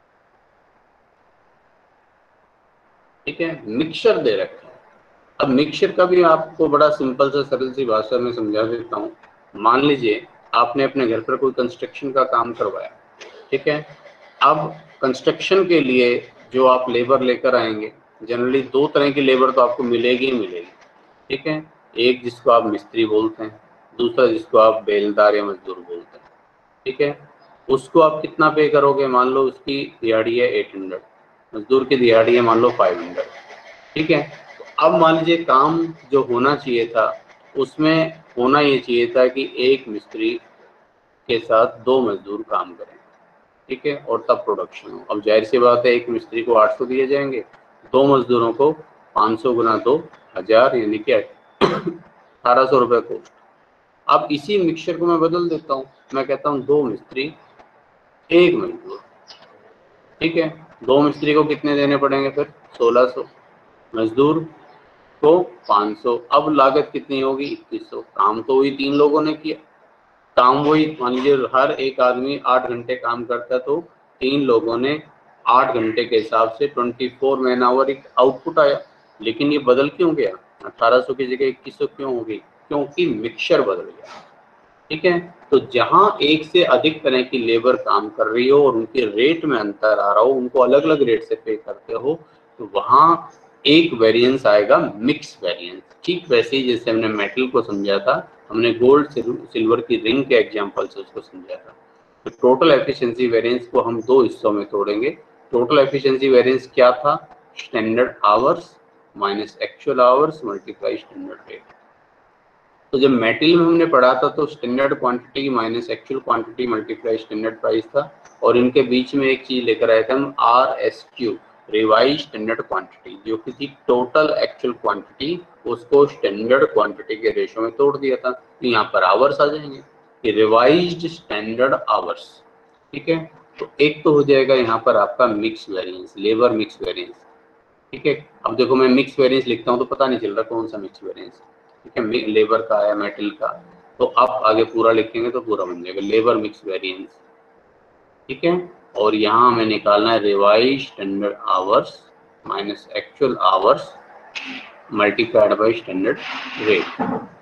ठीक है, मिक्सचर दे रखा है। अब मिक्सचर का भी आपको बड़ा सिंपल से सरल सी भाषा में समझा देता हूँ। मान लीजिए आपने अपने घर पर कोई कंस्ट्रक्शन का काम करवाया, ठीक है। अब कंस्ट्रक्शन के लिए जो आप लेबर लेकर आएंगे, जनरली 2 तरह की लेबर तो आपको मिलेगी ही मिलेगी, ठीक है। एक जिसको आप मिस्त्री बोलते हैं, दूसरा जिसको आप बेलदार या मजदूर बोलते हैं, ठीक है। उसको आप कितना पे करोगे, मान लो उसकी दिहाड़ी है 800, मजदूर की दिहाड़ी है मान लो 500, ठीक है। तो अब मान लीजिए काम जो होना चाहिए था उसमें होना ये चाहिए था कि एक मिस्त्री के साथ 2 मजदूर काम करें, ठीक है, और तब प्रोडक्शन हो। अब जाहिर सी बात है एक मिस्त्री को 800 दिए जाएंगे, 2 मजदूरों को 500 गुना 2 1000, यानी कि 1800 रुपये कोस्ट। अब इसी मिक्सचर को मैं बदल देता हूँ, मैं कहता हूँ 2 मिस्त्री 1 मजदूर, ठीक है। 2 मिस्त्री को कितने देने पड़ेंगे फिर 1600, मजदूर को 500। अब लागत कितनी होगी 2100। काम तो वही 3 लोगों ने किया, काम वही, मान लीजिए हर एक आदमी 8 घंटे काम करता, तो 3 लोगों ने 8 घंटे के हिसाब से 24 मैन आवर एक आउटपुट आया। लेकिन ये बदल क्यों गया, 1800 की जगह 2100 क्यों हो गई, क्योंकि मिक्सचर बदल गया, ठीक है। तो जहां एक से अधिक तरह की लेबर काम कर रही हो और उनके रेट में अंतर आ रहा हो, उनको अलग अलग रेट से पे करते हो, तो वहां एक वेरिएंस आएगा, मिक्स वेरिएंस। ठीक वैसे ही जैसे हमने मेटल को समझा था, हमने गोल्ड सिल्वर की रिंग के एग्जांपल से उसको समझा था। तो टोटल एफिशिएंसी वेरिएंस को हम 2 हिस्सों में तोड़ेंगे। टोटल एफिशिएंसी वेरिएंस क्या था, standard hours minus actual hours multiply standard rate. तो जब मेटल में हमने पढ़ा था तो standard quantity minus actual quantity multiply standard price था, और इनके बीच में एक चीज लेकर आए थे हम, RSQ रिवाइज स्टैंडर्ड क्वांटिटी, जो कि थी टोटल एक्चुअल क्वांटिटी, उसको स्टैंडर्ड क्वांटिटी के रेशो में तोड़ दिया था। तो यहाँ पर आवर्स आ जाएंगे, कि रिवाइज्ड स्टैंडर्ड आवर्स, ठीक है। तो एक तो हो जाएगा यहाँ पर आपका mix variance, labour mix variance, ठीक है। अब देखो मैं मिक्स वेरिएंस लिखता हूँ तो पता नहीं चल रहा कौन सा मिक्स वेरिएंस, ठीक है, लेबर का है मेटल का। तो आप आगे पूरा लिखेंगे तो पूरा बन जाएगा लेबर मिक्स वेरिएंस, ठीक है। और यहाँ हमें निकालना है revise standard hours minus actual hours multiplied by standard rate.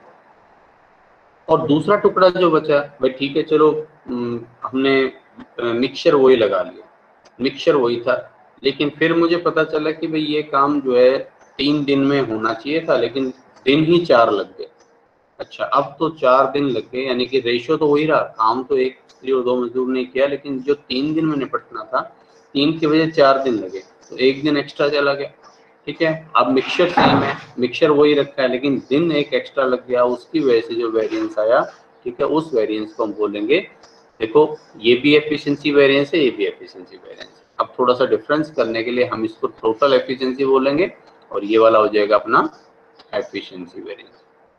और दूसरा टुकड़ा जो बचा भाई, ठीक है चलो, हमने मिक्सचर वही लगा लिया, मिक्सचर वही था, लेकिन फिर मुझे पता चला कि भाई ये काम जो है 3 दिन में होना चाहिए था, लेकिन दिन ही 4 लग गए। अच्छा, अब तो 4 दिन लग गए, यानी कि रेशियो तो वही रहा, काम तो एक मिस्त्री और 2 मजदूर ने किया, लेकिन जो 3 दिन में निपटना था 3 की वजह 4 दिन लगे, तो 1 दिन एक्स्ट्रा चला गया, ठीक है। अब मिक्सचर सेम है, मिक्सचर वही रखा है, लेकिन दिन एक एक्स्ट्रा लग गया, उसकी वजह से जो वेरिएंस आया, ठीक है, उस वेरिएंस को हम बोलेंगे, देखो ये भी एफिशिएंसी वेरिएंस है, ये भी एफिशिएंसी वेरिएंस है। अब थोड़ा सा डिफरेंस करने के लिए हम इसको टोटल एफिशिएंसी बोलेंगे, और ये वाला हो जाएगा अपना एफिशिएंसी वेरिएंस,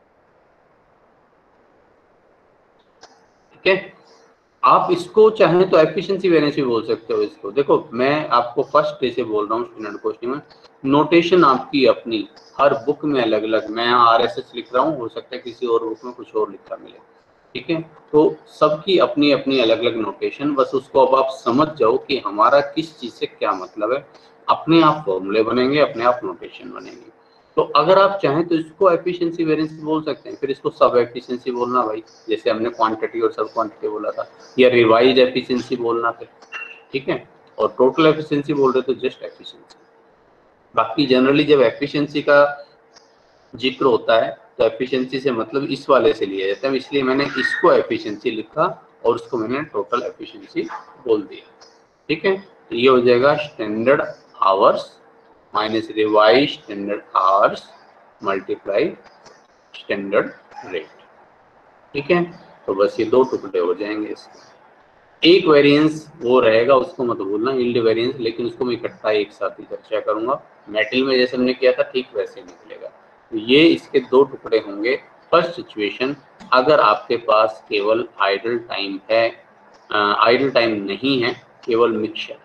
ठीक है। आप इसको चाहें तो एफिशिएंसी वेरिएंस भी बोल सकते हो इसको। देखो मैं आपको फर्स्ट डे से बोल रहा हूँ स्टैंडर्ड कॉस्टिंग में, नोटेशन आपकी अपनी, हर बुक में अलग अलग, मैं यहाँ RSS लिख रहा हूँ, हो सकता है किसी और बुक में कुछ और लिखा मिले, ठीक है। तो सबकी अपनी अपनी अलग अलग नोटेशन, बस उसको अब आप समझ जाओ कि हमारा किस चीज से क्या मतलब है, अपने आप फॉर्मूले बनेंगे, अपने आप नोटेशन बनेंगे। तो अगर आप चाहें तो इसको एफिशिएंसी वेरिएंस बोल सकते हैं, फिर इसको सब एफिशिएंसी बोलना भाई, जैसे हमने क्वांटिटी और सब क्वांटिटी बोला था, या रिवाइज एफिशिएंसी बोलना फिर, ठीक है। और टोटल एफिशिएंसी बोल रहे तो जस्ट एफिशिएंसी। बाकी जनरली जब एफिशिएंसी का जिक्र होता है तो एफिशिएंसी से मतलब इस वाले से लिया जाता है, इसलिए मैंने इसको एफिशिएंसी लिखा और उसको मैंने टोटल एफिशिएंसी बोल दिया, ठीक है। तो ये हो जाएगा standard hours minus revise standard hours multiply standard rate, ठीक है। तो बस ये 2 टुकड़े हो जाएंगे इसके। एक वेरिएंस वो रहेगा, उसको मत भूलना, यील्ड वेरिएंस, लेकिन उसको मैं इकट्ठा एक साथ ही चर्चा करूंगा। मेटल में जैसे हमने किया था ठीक वैसे निकलेगा। तो ये इसके 2 टुकड़े होंगे। फर्स्ट सिचुएशन, अगर आपके पास केवल आइडल टाइम है, आइडल टाइम नहीं है, केवल मिक्सचर,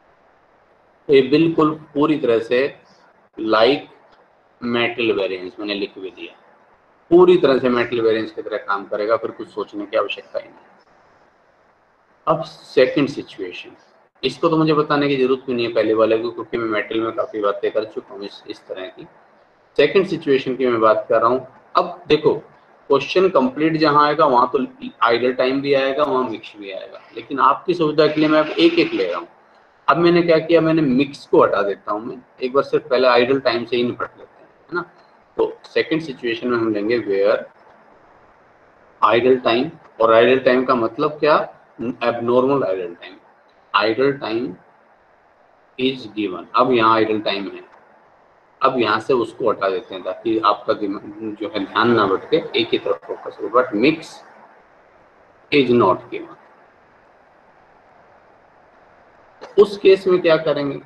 तो ये बिल्कुल पूरी तरह से लाइक मेटल वेरिएंस मैंने लिख भी दिया, पूरी तरह से मेटल वेरिएंस की तरह काम करेगा, फिर कुछ सोचने की आवश्यकता ही नहीं। अब सेकंड सिचुएशन, इसको तो मुझे बताने की जरूरत भी नहीं है पहले वाले को, क्योंकि मैं मेटल में काफी बातें कर चुका हूँ इस तरह की। सेकंड सिचुएशन की मैं बात कर रहा हूँ। अब देखो क्वेश्चन कंप्लीट जहां आएगा वहां तो आइडल टाइम भी आएगा, वहां मिक्स भी आएगा, लेकिन आपकी सुविधा के लिए मैं अब एक एक ले रहा हूँ। अब मैंने क्या किया, मैंने मिक्स को हटा देता हूँ, मैं एक बार सिर्फ पहले आइडल टाइम से ही निपट लेते हैं, है ना। तो सेकंड सिचुएशन में हम लेंगे वेयर आइडल टाइम, और आइडल टाइम का मतलब क्या, abnormal idle time, idle time is given. अब यहाँ आइडल टाइम है, अब यहाँ से उसको हटा देते हैं ताकि आपका जो है ध्यान ना भटके, एक ही तरफ फोकस हो। But mix is not given, उस केस में क्या करेंगे,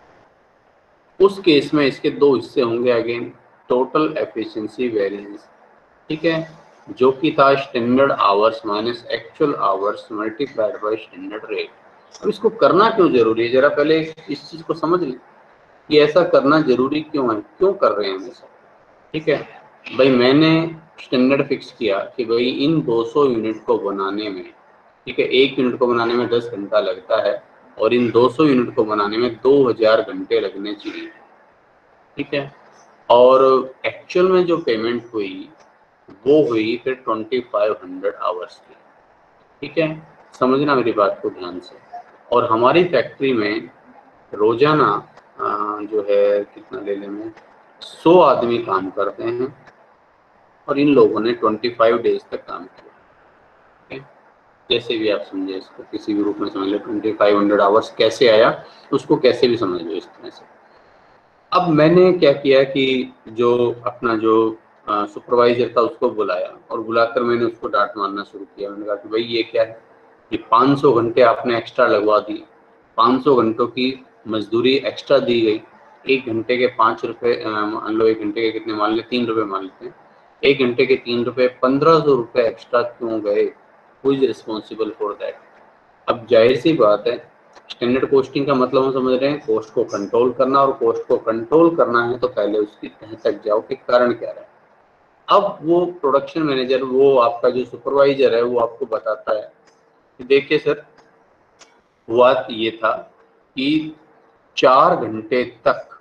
उस केस में इसके 2 हिस्से होंगे अगेन, टोटल एफिशिएंसी वेरिएंस ठीक है, जो कि था standard hours minus actual hours multiplied by standard rate. अब इसको करना क्यों जरूरी है, जरा पहले इस चीज को समझ लें कि ऐसा करना जरूरी क्यों है, क्यों कर रहे हैं ऐसा। ठीक है भाई, मैंने स्टैंडर्ड फिक्स किया कि भाई इन 200 यूनिट को बनाने में, ठीक है, 1 यूनिट को बनाने में 10 घंटा लगता है और इन 200 यूनिट को बनाने में 2000 घंटे लगने चाहिए। ठीक है, और एक्चुअल में जो पेमेंट हुई वो हुई फिर 2500 आवर्स की। ठीक है, समझना मेरी बात को ध्यान से। और हमारी फैक्ट्री में रोजाना जो है कितना ले लें, 100 आदमी काम करते हैं और इन लोगों ने 25 डेज तक काम किया। ठीक है, जैसे भी आप समझे इसको, किसी भी रूप में समझ लो, 2500 आवर्स कैसे आया उसको कैसे भी समझ लो इस तरह से। अब मैंने क्या किया कि जो अपना जो सुपरवाइजर था उसको बुलाया और बुलाकर मैंने उसको डांट मारना शुरू किया। मैंने कहा कि भाई ये क्या है, ये 500 घंटे आपने एक्स्ट्रा लगवा दिए, 500 घंटों की मजदूरी एक्स्ट्रा दी गई। 1 घंटे के 5 रुपये, मान लो 1 घंटे के कितने मान ले, 3 रुपये मान लेते हैं। 1 घंटे के 3 रुपये, 1500 रुपये एक्स्ट्रा क्यों गए? Who is responsible for that? अब जाहिर सी बात है, स्टैंडर्ड कॉस्टिंग का मतलब हम समझ रहे हैं कॉस्ट को कंट्रोल करना, और कॉस्ट को कंट्रोल करना है तो पहले उसकी तह तक जाओ कि कारण क्या है। अब वो प्रोडक्शन मैनेजर, वो आपका जो सुपरवाइजर है, वो आपको बताता है कि देखिए सर, हुआ ये था कि 4 घंटे तक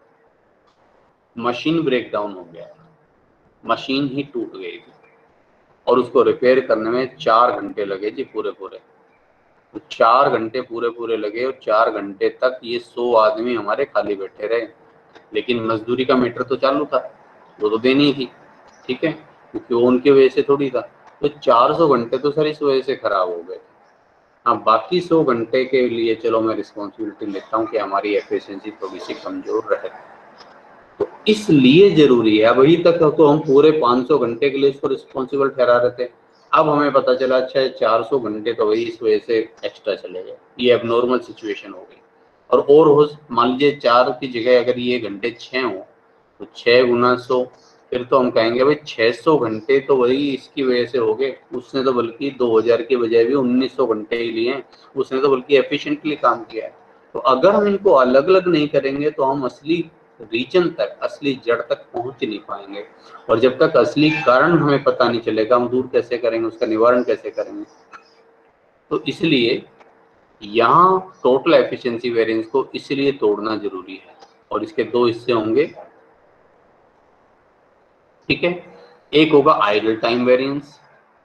मशीन ब्रेक डाउन हो गया, मशीन ही टूट गई थी और उसको रिपेयर करने में 4 घंटे लगे जी, पूरे पूरे। तो 4 घंटे पूरे पूरे लगे और 4 घंटे तक ये 100 आदमी हमारे खाली बैठे रहे, लेकिन मजदूरी का मीटर तो चालू था, वो तो देनी थी। ठीक है, क्योंकि वो उनकी वजह से थोड़ी था। तो 400 घंटे तो सर इस वजह से खराब हो गए। हाँ, बाकी 100 घंटे के लिए चलो मैं रिस्पॉन्सिबिलिटी लेता हूँ कि हमारी एफिशिएंसी थोड़ी सी कमजोर रहे, तो इसलिए जरूरी है। अभी तक तो हम पूरे 500 घंटे के लिए इसको रिस्पॉन्सिबल ठहरा रहे थे, अब हमें पता चला अच्छा 400 घंटे तो वही इस वजह से एक्स्ट्रा चले गए। ये अब नॉर्मल सिचुएशन हो गई। और हो मान लीजिए 4 की जगह अगर ये घंटे 6 हो तो 6 गुना 100, फिर तो हम कहेंगे भाई 600 घंटे तो वही इसकी वजह से हो गए। उसने तो बल्कि 2000 के बजाय भी 1900 घंटे ही लिए, उसने तो बल्कि एफिशिएंटली काम किया है। तो अगर हम इनको अलग अलग नहीं करेंगे तो हम असली रीजन तक, असली जड़ तक पहुंच नहीं पाएंगे। और जब तक असली कारण हमें पता नहीं चलेगा, हम दूर कैसे करेंगे, उसका निवारण कैसे करेंगे। तो इसलिए यहाँ टोटल एफिशिएंसी वेरिएंस को इसलिए तोड़ना जरूरी है और इसके 2 हिस्से होंगे। ठीक है, एक होगा आइडल टाइम वेरिएंस।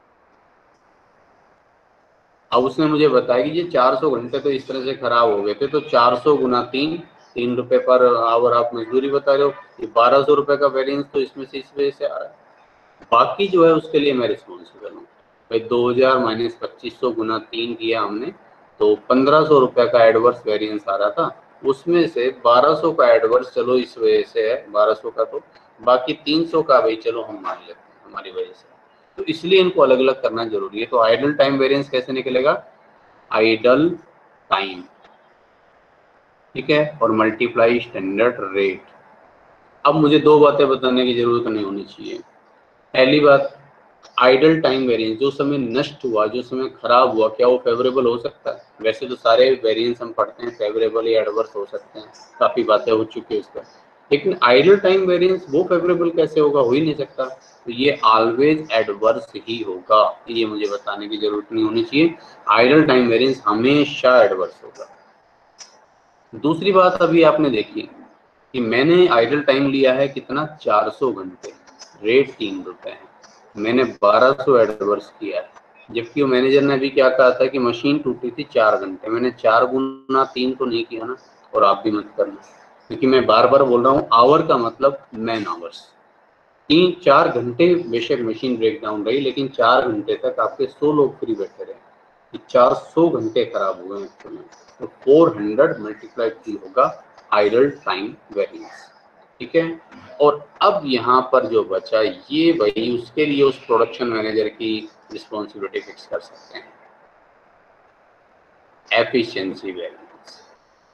अब उसने मुझे बताया कि ये 400 घंटे तो इस तरह से खराब हो गए थे, तो 400 गुना 3 रुपए पर आवर आप मजदूरी बता रहे हो, ये 1200 रुपए का वेरिएंस तो इसमें से इस वजह से आ रहा है। बाकी जो है उसके लिए मैं रिस्पॉन्सिबल हूँ भाई। 2000 माइनस 2500 गुना 3 किया हमने, तो 1500 रुपए का एडवर्स वेरिएंस आ रहा था। उसमें से 1200 का एडवर्स चलो इस वजह से है, 1200 का, तो बाकी 300 का भाई चलो हम मान लेते हैं हमारी वजह से। तो इसलिए इनको अलग अलग करना जरूरी है। तो आइडल टाइम वेरिएंस कैसे निकलेगा? आइडल टाइम, ठीक है, और मल्टीप्लाई स्टैंडर्ड रेट। अब मुझे 2 बातें बताने की जरूरत नहीं होनी चाहिए। पहली बात, आइडल टाइम वेरिएंस, जो समय नष्ट हुआ, जो समय खराब हुआ, क्या वो फेवरेबल हो सकता है? वैसे तो सारे वेरिएंस हम पढ़ते हैं फेवरेबल या एडवर्स हो सकते हैं, काफी बातें हो चुकी है इस पर, लेकिन आइडल टाइम वेरिएंस वो फेवरेबल कैसे होगा? हो ही नहीं सकता। तो ये ऑलवेज एडवर्स ही होगा, ये मुझे बताने की जरूरत नहीं होनी चाहिए। आइडल टाइम वेरिएंस हमेशा एडवर्स होगा। दूसरी बात अभी आपने देखी कि मैंने आइडल टाइम लिया है कितना, 400 घंटे, रेट 3 रुपए है, मैंने 1200 एडवर्स किया है। जबकि वो मैनेजर ने अभी क्या कहा था कि मशीन टूटी थी 4 घंटे, मैंने 4 गुना 3 तो नहीं किया ना। और आप भी मत करना, क्योंकि मैं बार बार बोल रहा हूँ, आवर का मतलब मैन आवर्स। 3-4 घंटे बेशक मशीन ब्रेक डाउन रही, लेकिन 4 घंटे तक आपके 100 लोग फ्री बैठे रहे, 400 घंटे खराब हुए एक्चुअली। तो 400 मल्टीप्लाई की होगा आइडल टाइम वेरिएंस। ठीक है, और अब यहाँ पर जो बचा ये वही, उसके लिए उस प्रोडक्शन मैनेजर की रिस्पॉन्सिबिलिटी फिक्स कर सकते हैं, एफिशिएंसी वेरिएंस।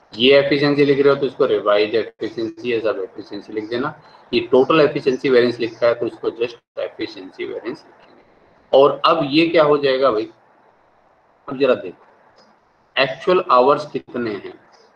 ये एफिशिएंसी लिख रहे हो तो इसको रिवाइज एफिशिएंसी या सब एफिशिएंसी लिख देना। ये टोटल एफिशिएंसी वेरिएंस लिखा है तो इसको जस्ट एफिशिएंसी वेरिएंस लिखेंगे। और अब ये क्या हो जाएगा भाई, अब जरा देखो एक्चुअल आवर्स कितने हैं।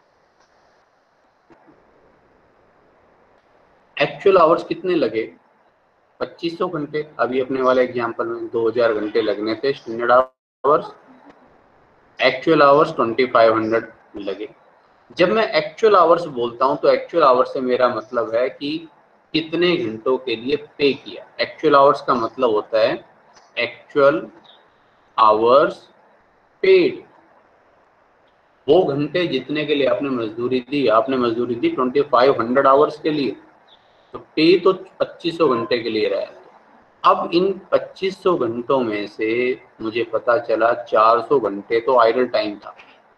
एक्चुअल आवर्स कितने लगे, 2500 घंटे। अभी अपने वाले एग्जांपल में 2000 घंटे लगने थे स्टैंडर्ड आवर्स, एक्चुअल आवर्स 2500 लगे। जब मैं एक्चुअल आवर्स बोलता हूं तो एक्चुअल आवर्स से मेरा मतलब है कि कितने घंटों के लिए पे किया। एक्चुअल आवर्स का मतलब होता है एक्चुअल आवर्स पेड, वो घंटे जितने के लिए आपने मजदूरी दी। आपने मजदूरी दी 2500 आवर्स के लिए, तो पे तो 2500 घंटे के लिए रहा है। अब इन 2500 घंटों में से मुझे पता चला 400 घंटे तो आइडल टाइम था।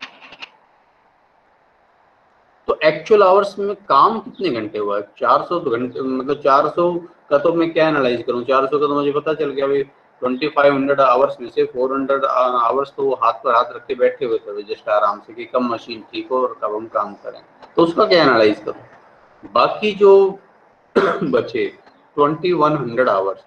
तो एक्चुअल आवर्स में काम कितने घंटे हुआ है, 400 घंटे। मतलब 400 का तो मैं क्या एनालाइज करूं, 400 का तो मुझे पता चल गया भाई 2500 आवर्स में से 400 आवर्स तो वो हाथ पर हाथ रख के बैठे हुए थे जस्ट आराम से कि कब मशीन ठीक हो और कब हम काम करें। तो उसका क्या एनालाइज करूं। बाकी जो बचे 2100 आवर्स,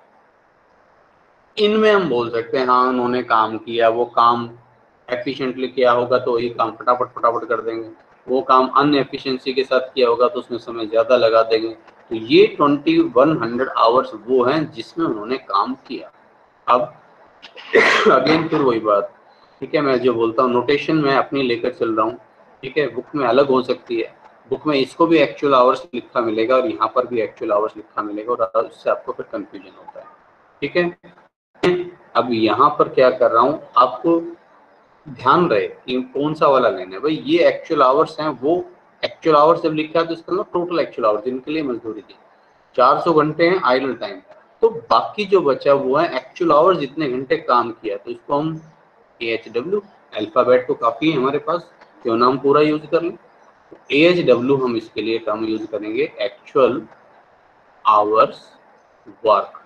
इनमें हम बोल सकते हैं हाँ उन्होंने काम किया, वो काम एफिशिएंटली किया होगा तो वही काम फटाफट फटाफट कर देंगे, वो काम अनएफिशिएंसी के साथ किया होगा तो उसमें समय ज़्यादा लगा देंगे। तो ये 2100 आवर्स वो हैं जिसमें उन्होंने काम किया। अब अगेन फिर वही बात, ठीक है, मैं जो बोलता हूँ नोटेशन मैं अपनी लेकर चल रहा हूँ, ठीक है, बुक में अलग हो सकती है। बुक में इसको भी एक्चुअल आवर्स लिखा मिलेगा और यहाँ पर भी एक्चुअल आवर्स लिखा मिलेगा और उससे आपको फिर कंफ्यूजन होता है, ठीक है। अब यहाँ पर क्या कर रहा हूँ, आपको ध्यान रहे कि कौन सा वाला लेना है। भाई ये एक्चुअल आवर्स हैं, वो एक्चुअल आवर्स जब लिखा है तो इसका मतलब टोटल एक्चुअल आवर्स जिनके लिए मजदूरी दी 400 घंटे हैं आइडल टाइम। तो बाकी जो बचा वो है एक्चुअल आवर्स जितने घंटे काम किया, तो इसको हम AHW, अल्फाबेट तो काफी है हमारे पास, क्यों नाम पूरा यूज कर लें। AHW हम इसके लिए टर्म यूज करेंगे एक्चुअल आवर्स वर्क,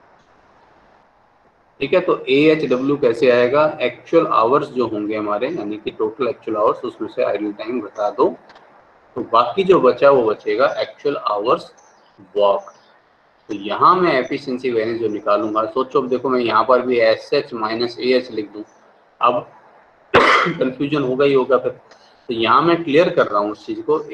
ठीक है। तो AHW कैसे आएगा, एक्चुअल आवर्स जो होंगे हमारे यानी कि टोटल एक्चुअल आवर्स उसमें से आइडल टाइम घटा दो, तो बाकी जो बचा वो बचेगा एक्चुअल आवर्स वर्क। तो यहाँ मैं एफिशिएंसी वेरिएंस जो निकालूंगा, सोचो अब देखो मैं यहाँ पर भी SH माइनस AH लिख दूँ, अब कंफ्यूजन होगा ही होगा फिर। तो यहाँ मैं क्लियर कर रहा हूँ उस चीज को,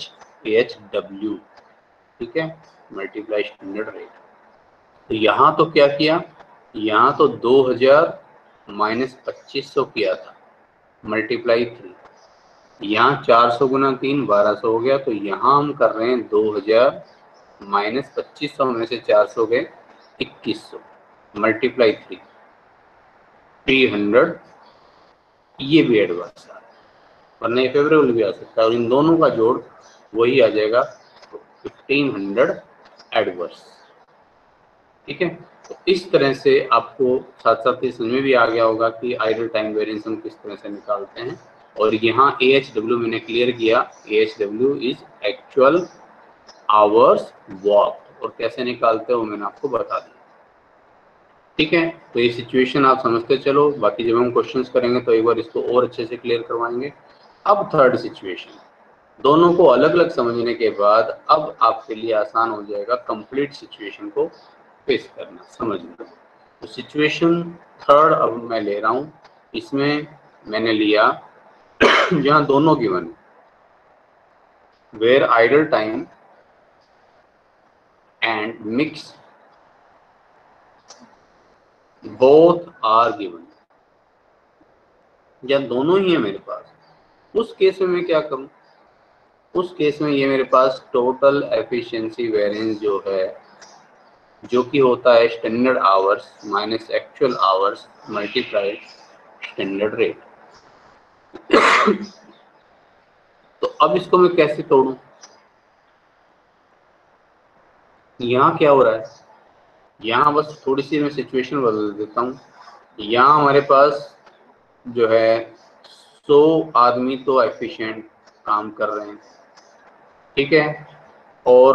AHW, ठीक है, मल्टीप्लाई स्टैंडर्ड रेट। तो यहाँ तो क्या किया, यहाँ तो 2000 माइनस 2500 किया था मल्टीप्लाई 3, यहाँ 400 गुना 3 1200 हो गया। तो यहाँ हम कर रहे हैं 2000 माइनस 2500 में से 400 गए 2100 मल्टीप्लाई 3 300, ये भी एडवर्स आ रहा है वरना ये फेवरेबल भी आ सकता है और इन दोनों का जोड़ वही आ जाएगा 1500 एडवर्स, ठीक है। तो इस तरह से आपको साथ साथ ये समझ में भी आ गया होगा कि आइडल टाइम वेरिएंस हम किस तरह से निकालते हैं। और यहाँ AHW मैंने क्लियर किया, AHW is actual hours work, और कैसे निकालते हो मैंने आपको बता दिया, ठीक है। तो ये सिचुएशन आप समझते चलो, बाकी जब हम क्वेश्चंस करेंगे तो एक बार इसको और अच्छे से क्लियर करवाएंगे। अब थर्ड सिचुएशन, दोनों को अलग अलग समझने के बाद अब आपके लिए आसान हो जाएगा कंप्लीट सिचुएशन को फेस करना समझना। तो सिचुएशन थर्ड अब मैं ले रहा हूँ, इसमें मैंने लिया जहाँ दोनों गिवन है, where idle time and mix both are given, या दोनों ही है मेरे पास। उस केस में मैं क्या करूं, उस केस में ये मेरे पास टोटल एफिशिएंसी वेरिएंस जो है, जो कि होता है standard hours minus actual hours multiply standard rate. तो अब इसको मैं कैसे तोड़ूं, यहाँ क्या हो रहा है, यहाँ बस थोड़ी सी मैं सिचुएशन बदल देता हूँ। यहाँ हमारे पास जो है 100 आदमी तो एफिशिएंट काम कर रहे हैं, ठीक है, और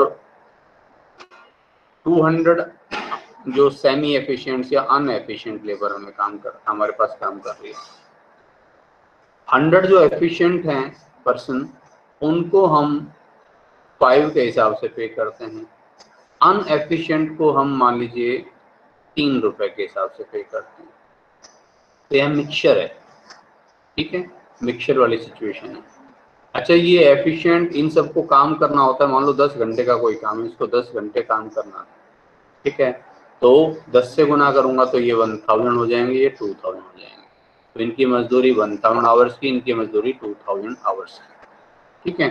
200 जो सेमी एफिशिएंट या अनएफिशिएंट लेबर हमारे पास काम कर रही है। 100 जो एफिशिएंट हैं पर्सन उनको हम 5 के हिसाब से पे करते हैं। अनएफिशिएंट को हम मान लीजिए 3 रुपए के हिसाब से पे करते हैं। तो यह मिक्सचर है, ठीक है, मिक्सचर वाली सिचुएशन है। अच्छा, ये एफिशिएंट इन सबको काम करना होता है। मान लो 10 घंटे का कोई काम है, इसको 10 घंटे काम करना है, ठीक है, तो 10 से गुना करूंगा तो ये 1000 हो जाएंगे, ये 2000 हो जाएंगे। तो इनकी मजदूरी 1000 आवर्स की, इनकी मजदूरी 2000 आवर्स की, ठीक है।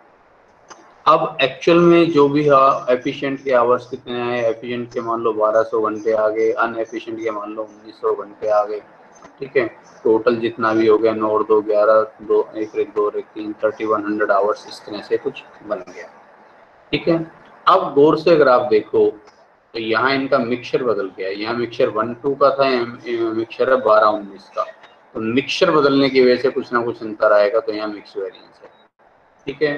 अब एक्चुअल में जो भी एफिशिएंट के आवर्स कितने आए, एफिशिएंट के मान लो 1200 घंटे आ गए, अनएफिशिएंट के मान लो 1900 घंटे आ गए, ठीक है। टोटल जितना भी हो गया 9 और 2 11, 2 1 1 2 1 3 3100 आवर्स, इस तरह से कुछ बन गया, ठीक है। अब गौर से अगर आप देखो तो यहाँ इनका मिक्सचर बदल गया। यहाँ मिक्सचर 1-2 का था, मिक्सचर है 12-19 का। तो मिक्सचर बदलने की वजह से कुछ ना कुछ अंतर आएगा, तो यहाँ मिक्स वेरिएंस है, ठीक है।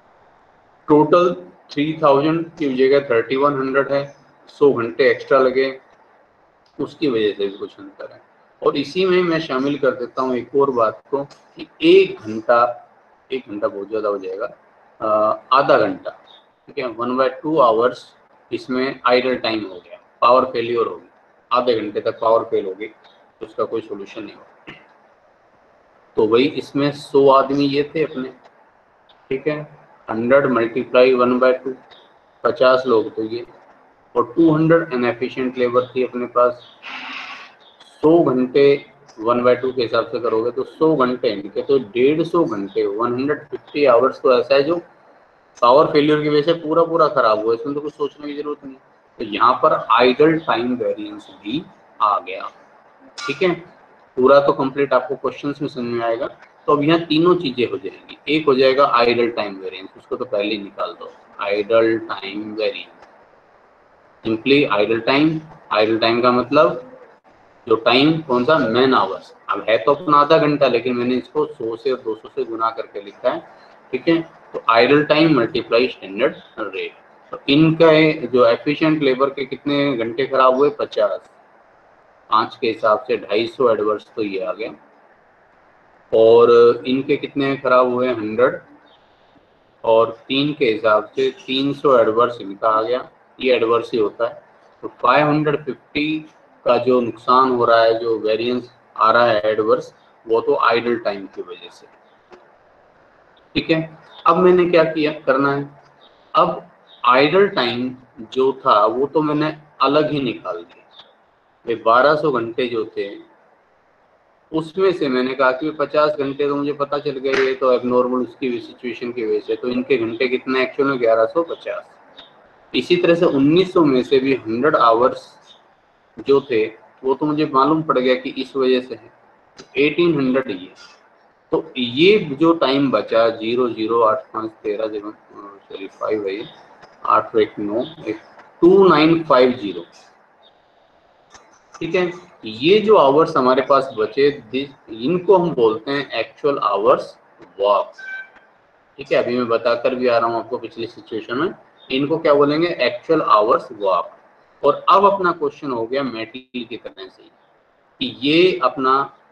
टोटल 3000 की जगह 3100 है, 100 घंटे एक्स्ट्रा लगे, उसकी वजह से भी कुछ अंतर है। और इसी में मैं शामिल कर देता हूँ एक और बात को कि 1 घंटा बहुत ज़्यादा हो जाएगा, आधा घंटा, ठीक है, 1/2 आवर्स इसमें आइडल टाइम हो गया, पावर फेलियर होगी, आधे घंटे तक पावर फेल होगी, तो उसका कोई सोल्यूशन नहीं होगा। तो वही इसमें 100 आदमी ये थे अपने, ठीक है, 100 मल्टीप्लाई 1/2, 50 लोग तो ये, और 200 इनएफिशिएंट लेबर थी अपने पास। 100 घंटे 1/2 के हिसाब से करोगे तो 100 घंटे इनके, तो 150 घंटे 150 आवर्स तो ऐसा है जो पावर फेलियर की वजह से पूरा पूरा खराब हुआ, इसमें तो कुछ सोचने की जरूरत नहीं। तो यहाँ पर आइडल टाइम वेरिएंस भी आ गया, ठीक है। पूरा तो कंप्लीट आपको क्वेश्चंस में समझ में आएगा। तो अब यहाँ तीनों चीजें हो जाएंगी। एक हो जाएगा आइडल टाइम वेरिएंस, उसको तो पहले ही निकाल दो, idle time variance, simply idle time का मतलब जो टाइम कौन सा, मैन आवर्स। अब है तो अपना आधा घंटा, लेकिन मैंने इसको 100 से और 200 से गुना करके लिखा है, ठीक है। तो idle time multiply standard rate, तो इनका जो एफिशिएंट लेबर के कितने घंटे खराब हुए, 50, 5 के हिसाब से 250 एडवर्स, तो ये आ गया। और इनके कितने खराब हुए, 100, और 3 के हिसाब से 300 एडवर्स इनका आ गया, ये एडवर्स ही होता है। तो 550 का जो नुकसान हो रहा है, जो वेरिएंस आ रहा है एडवर्स, वो तो आइडल टाइम की वजह से, ठीक है। अब मैंने क्या किया करना है, अब आइडल टाइम जो था वो तो मैंने अलग ही निकाल दिया। वे 1200 घंटे जो थे उसमें से मैंने कहा कि 50 घंटे तो मुझे पता चल गया ये तो एबनॉर्मल उसकी सिचुएशन की वजह से, तो इनके घंटे कितने एक्चुअल में 1150। इसी तरह से 1900 में से भी 100 आवर्स जो थे वो तो मुझे मालूम पड़ गया कि इस वजह से है, 1800 ये। तो ये जो टाइम बचा 0 0 8 5 13 0 सॉरी 5 है, 8 1 9 2950, ठीक है। ये जो आवर्स हमारे पास बचे, इनको हम बोलते हैं एक्चुअल आवर्स वर्क, ठीक है। अभी मैं बताकर भी आ रहा हूँ आपको पिछली सिचुएशन में, इनको क्या बोलेंगे, एक्चुअल आवर्स वर्क। और अब अपना क्वेश्चन हो गया मेटल की तरह से कि ये अपना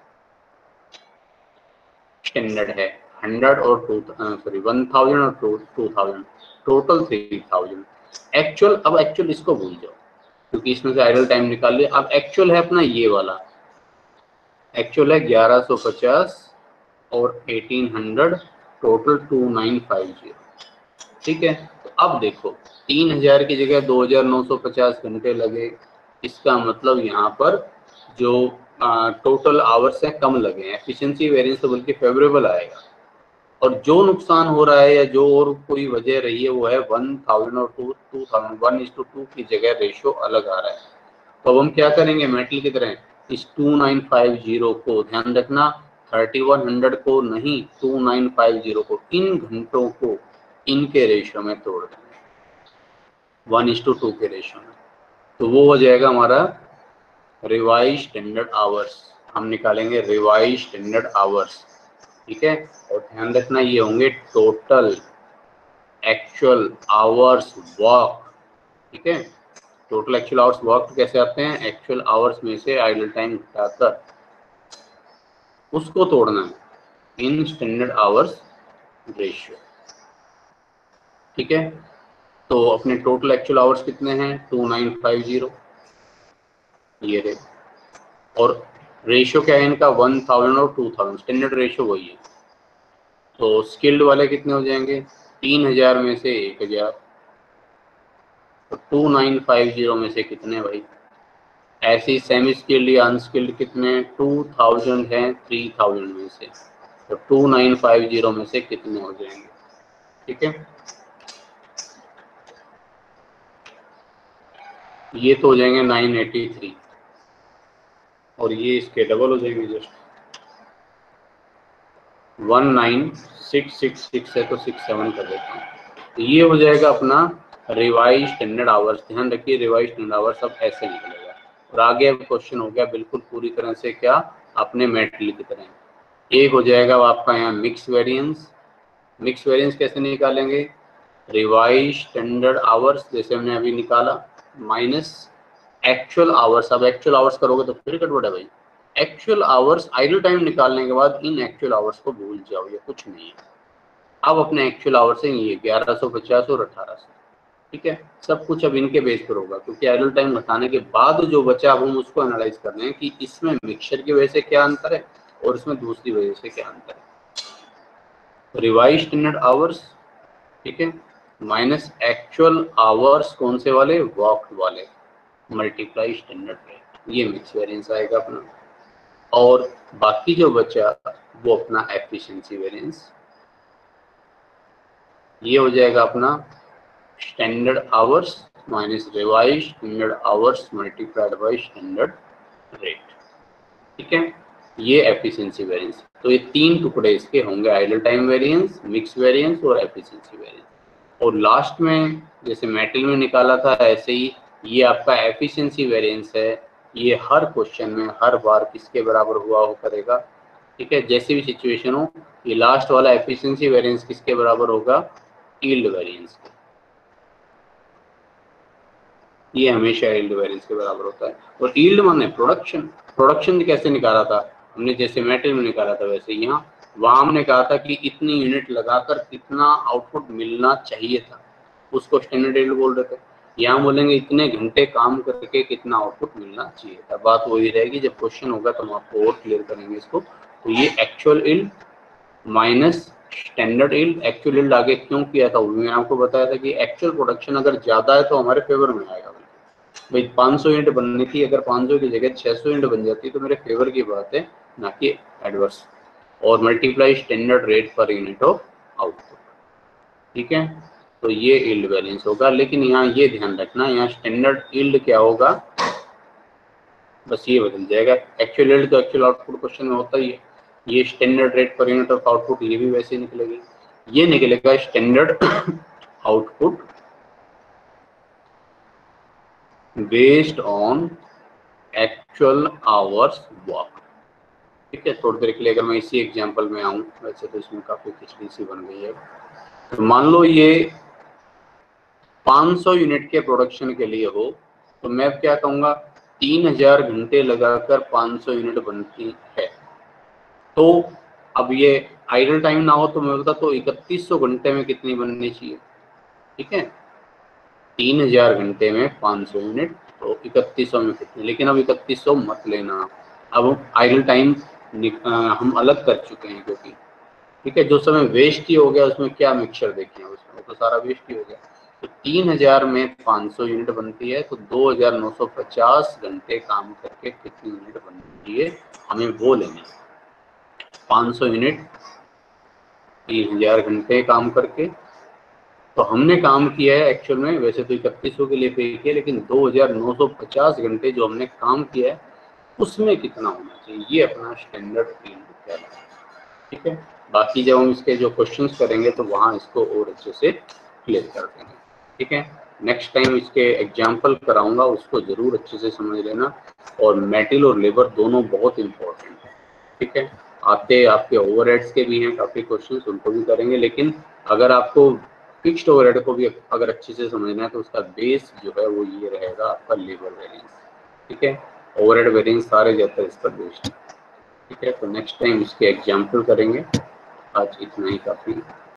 स्टैंडर्ड है 100 और 1000 और 2000, टोटल 3000 एक्चुअल। अब एक्चुअल इसको भूल जाओ क्योंकि इसमें से आइडल टाइम निकाल लिया। अब एक्चुअल है अपना ये वाला, एक्चुअल है 1150 और 1800, टोटल 2950, ठीक है। तो अब देखो 3000 की जगह 2950 घंटे लगे, इसका मतलब यहाँ पर जो टोटल आवर्स है कम लगे हैं, एफिशिएंसी वेरिएंस तो बल्कि फेवरेबल आएगा। और जो नुकसान हो रहा है या जो और कोई वजह रही है वो है 1000 और 2000, 1:2 की जगह रेशियो अलग आ रहा है। तो अब हम क्या करेंगे मेटल की तरह, इस 2950 को ध्यान रखना, 3100 को नहीं, 2950 को, इन घंटों को इनके रेशियो में तोड़ देंगे, 1:2 के रेशियो में। तो वो हो जाएगा हमारा रिवाइज स्टैंडर्ड आवर्स, हम निकालेंगे रिवाइज स्टैंडर्ड आवर्स, ठीक है। और ध्यान रखना ये होंगे टोटल एक्चुअल आवर्स वर्क, ठीक है। टोटल एक्चुअल आवर्स वर्क कैसे आते हैं, एक्चुअल आवर्स में से आइडल टाइम घटाकर उसको तोड़ना है इन स्टैंडर्ड आवर्स रेशियो, ठीक है, तो अपने टोटल एक्चुअल आवर्स कितने हैं 2950, ये रहे। और रेशियो क्या है इनका 1000 और 2000, स्टैंडर्ड रेशियो वही है। तो स्किल्ड वाले कितने हो जाएंगे 3000 में से 1000, तो 2950 में से कितने भाई। ऐसे ही सेमी स्किल्ड या अनस्किल्ड कितने 2000 हैं 3000 में से, तो 2950 में से कितने हो जाएंगे। ठीक है, ये तो हो जाएंगे 983 और ये इसके डबल हो जाएंगे जस्ट 19666 है तो 67 कर देता हूँ। तो ये हो जाएगा अपना रिवाइज स्टैंडर्ड आवर्स। ध्यान रखिए रिवाइज स्टैंडर्ड आवर्स अब ऐसे निकलेगा। और आगे अब क्वेश्चन हो गया बिल्कुल पूरी तरह से क्या अपने मेटल की तरह। एक हो जाएगा आपका यहाँ मिक्स वेरिएंस। मिक्स वेरिएंस कैसे निकालेंगे, रिवाइज स्टैंडर्ड आवर्स जैसे हमने अभी निकाला माइनस एक्चुअल आवर्स। अब एक्चुअल आवर्स करोगे तो फिर गड़बड़ है भाई। एक्चुअल आवर्स आइडल टाइम निकालने के बाद इन एक्चुअल आवर्स को भूल जाओ, ये कुछ नहीं है। अब अपने एक्चुअल आवर्स हैं ये 1150 और 1800। ठीक है, सब कुछ अब इनके बेस पर होगा क्योंकि आइडल टाइम घटाने के बाद जो बचा अब हम उसको एनालाइज कर रहे हैं कि इसमें मिक्सचर की वजह से क्या अंतर है और इसमें दूसरी वजह से क्या अंतर है। रिवाइज स्टैंडर्ड आवर्स, ठीक है, माइनस एक्चुअल आवर्स कौन से वाले वॉक्ड वाले, मल्टीप्लाई स्टैंडर्ड रेट, ये मिक्स वेरिएंस आएगा अपना। और बाकी जो बचा वो अपना एफिशिएंसी वेरिएंस, ये हो जाएगा अपना standard hours minus revise standard hours multiplied by standard rate. ठीक है, ये एफिशिएंसी वेरिएंस। तो ये तीन टुकड़े इसके होंगे, idle time variance, mix variance और एफिशिएंसी वेरिएंस। और लास्ट में जैसे मेटल में निकाला था ऐसे ही ये आपका एफिशिएंसी वेरिएंस है। ये हर क्वेश्चन में हर बार किसके बराबर हुआ हो करेगा। ठीक है, जैसी भी सिचुएशन हो ये लास्ट वाला एफिशिएंसी वेरिएंस किसके बराबर होगा, यील्ड वेरिएंस के। ये हमेशा यील्ड वेरिएंस के बराबर होता है। और यील्ड माने प्रोडक्शन। प्रोडक्शन कैसे निकाला था हमने, जैसे मेटल में निकाला था वैसे यहाँ वहां हमने कहा था कि इतनी यूनिट लगाकर कितना आउटपुट मिलना चाहिए था, उसको स्टैंडर्ड यील्ड बोल रहे थे। यहाँ बोलेंगे इतने घंटे काम करके कितना आउटपुट मिलना चाहिए था। बात वही रहेगी, जब क्वेश्चन होगा तो हम आपको और क्लियर करेंगे इसको। तो ये actual yield minus standard yield. Actual yield आगे क्यों किया था वो मैंने आपको बताया था कि एक्चुअल प्रोडक्शन अगर ज्यादा है तो हमारे फेवर में आएगा। भाई 500 यूनिट बननी थी, अगर 500 की जगह 600 यूनिट बन जाती तो मेरे फेवर की बात है, ना कि एडवर्स। और multiply standard rate per unit of output. ठीक है, तो ये यील्ड बैलेंस होगा। लेकिन यहाँ ये ध्यान रखना, यहाँ स्टैंडर्ड यील्ड क्या होगा, बस ये बदल जाएगा। एक्चुअल यील्ड तो एक्चुअल आउटपुट क्वेश्चन में होता ही है। ये standard rate per unit of output ये भी वैसे निकलेगी। ये निकलेगा standard output based on actual hours work. ठीक है, थोड़ी देर के लिए अगर मैं इसी एग्जांपल में आऊं, वैसे तो इसमें काफी खिचड़ी सी बन गई है। तो मान लो ये 500 यूनिट के प्रोडक्शन के लिए हो तो मैं क्या कहूंगा 3000 घंटे लगाकर 500 यूनिट बनती है। तो अब ये आइडल टाइम ना हो तो मैं बता तो 3100 घंटे में कितनी बननी चाहिए। ठीक है, 3000 घंटे में 500 यूनिट तो 3100 में कितनी, लेकिन अब 3100 मत लेना। अब आइडल टाइम हम अलग कर चुके हैं क्योंकि ठीक है जो समय वेस्ट ही हो गया उसमें क्या मिक्सचर देखें, उसमें तो सारा वेस्ट ही हो गया। तो 3000 में 500 यूनिट बनती है तो 2950 घंटे काम करके कितनी यूनिट बनती है हमें वो लेना। 500 यूनिट 3000 घंटे काम करके, तो हमने काम किया है एक्चुअल में वैसे तो 3100 के लिए पे किया, लेकिन 2950 घंटे जो हमने काम किया है उसमें कितना होना चाहिए, ये अपना स्टैंडर्ड यील्ड कहलाता है। ठीक है, बाकी जब हम इसके जो क्वेश्चंस करेंगे तो वहाँ इसको और अच्छे से क्लियर कर देंगे। ठीक है, नेक्स्ट टाइम इसके एग्जाम्पल कराऊंगा, उसको जरूर अच्छे से समझ लेना। और मेटल और लेबर दोनों बहुत इंपॉर्टेंट है। ठीक है, आपके ओवरहेड्स के भी हैं काफ़ी क्वेश्चंस, उनको भी करेंगे। लेकिन अगर आपको फिक्स्ड ओवरहेड को भी अगर अच्छे से समझना है तो उसका बेस जो है वो ये रहेगा आपका लेबर वेरिएंस। ठीक है, ओवरहेड वेरिएंस सारे जाता है इस पर बेस्ड। ठीक है, तो नेक्स्ट टाइम इसके एग्जाम्पल करेंगे। आज इतना ही काफ़ी।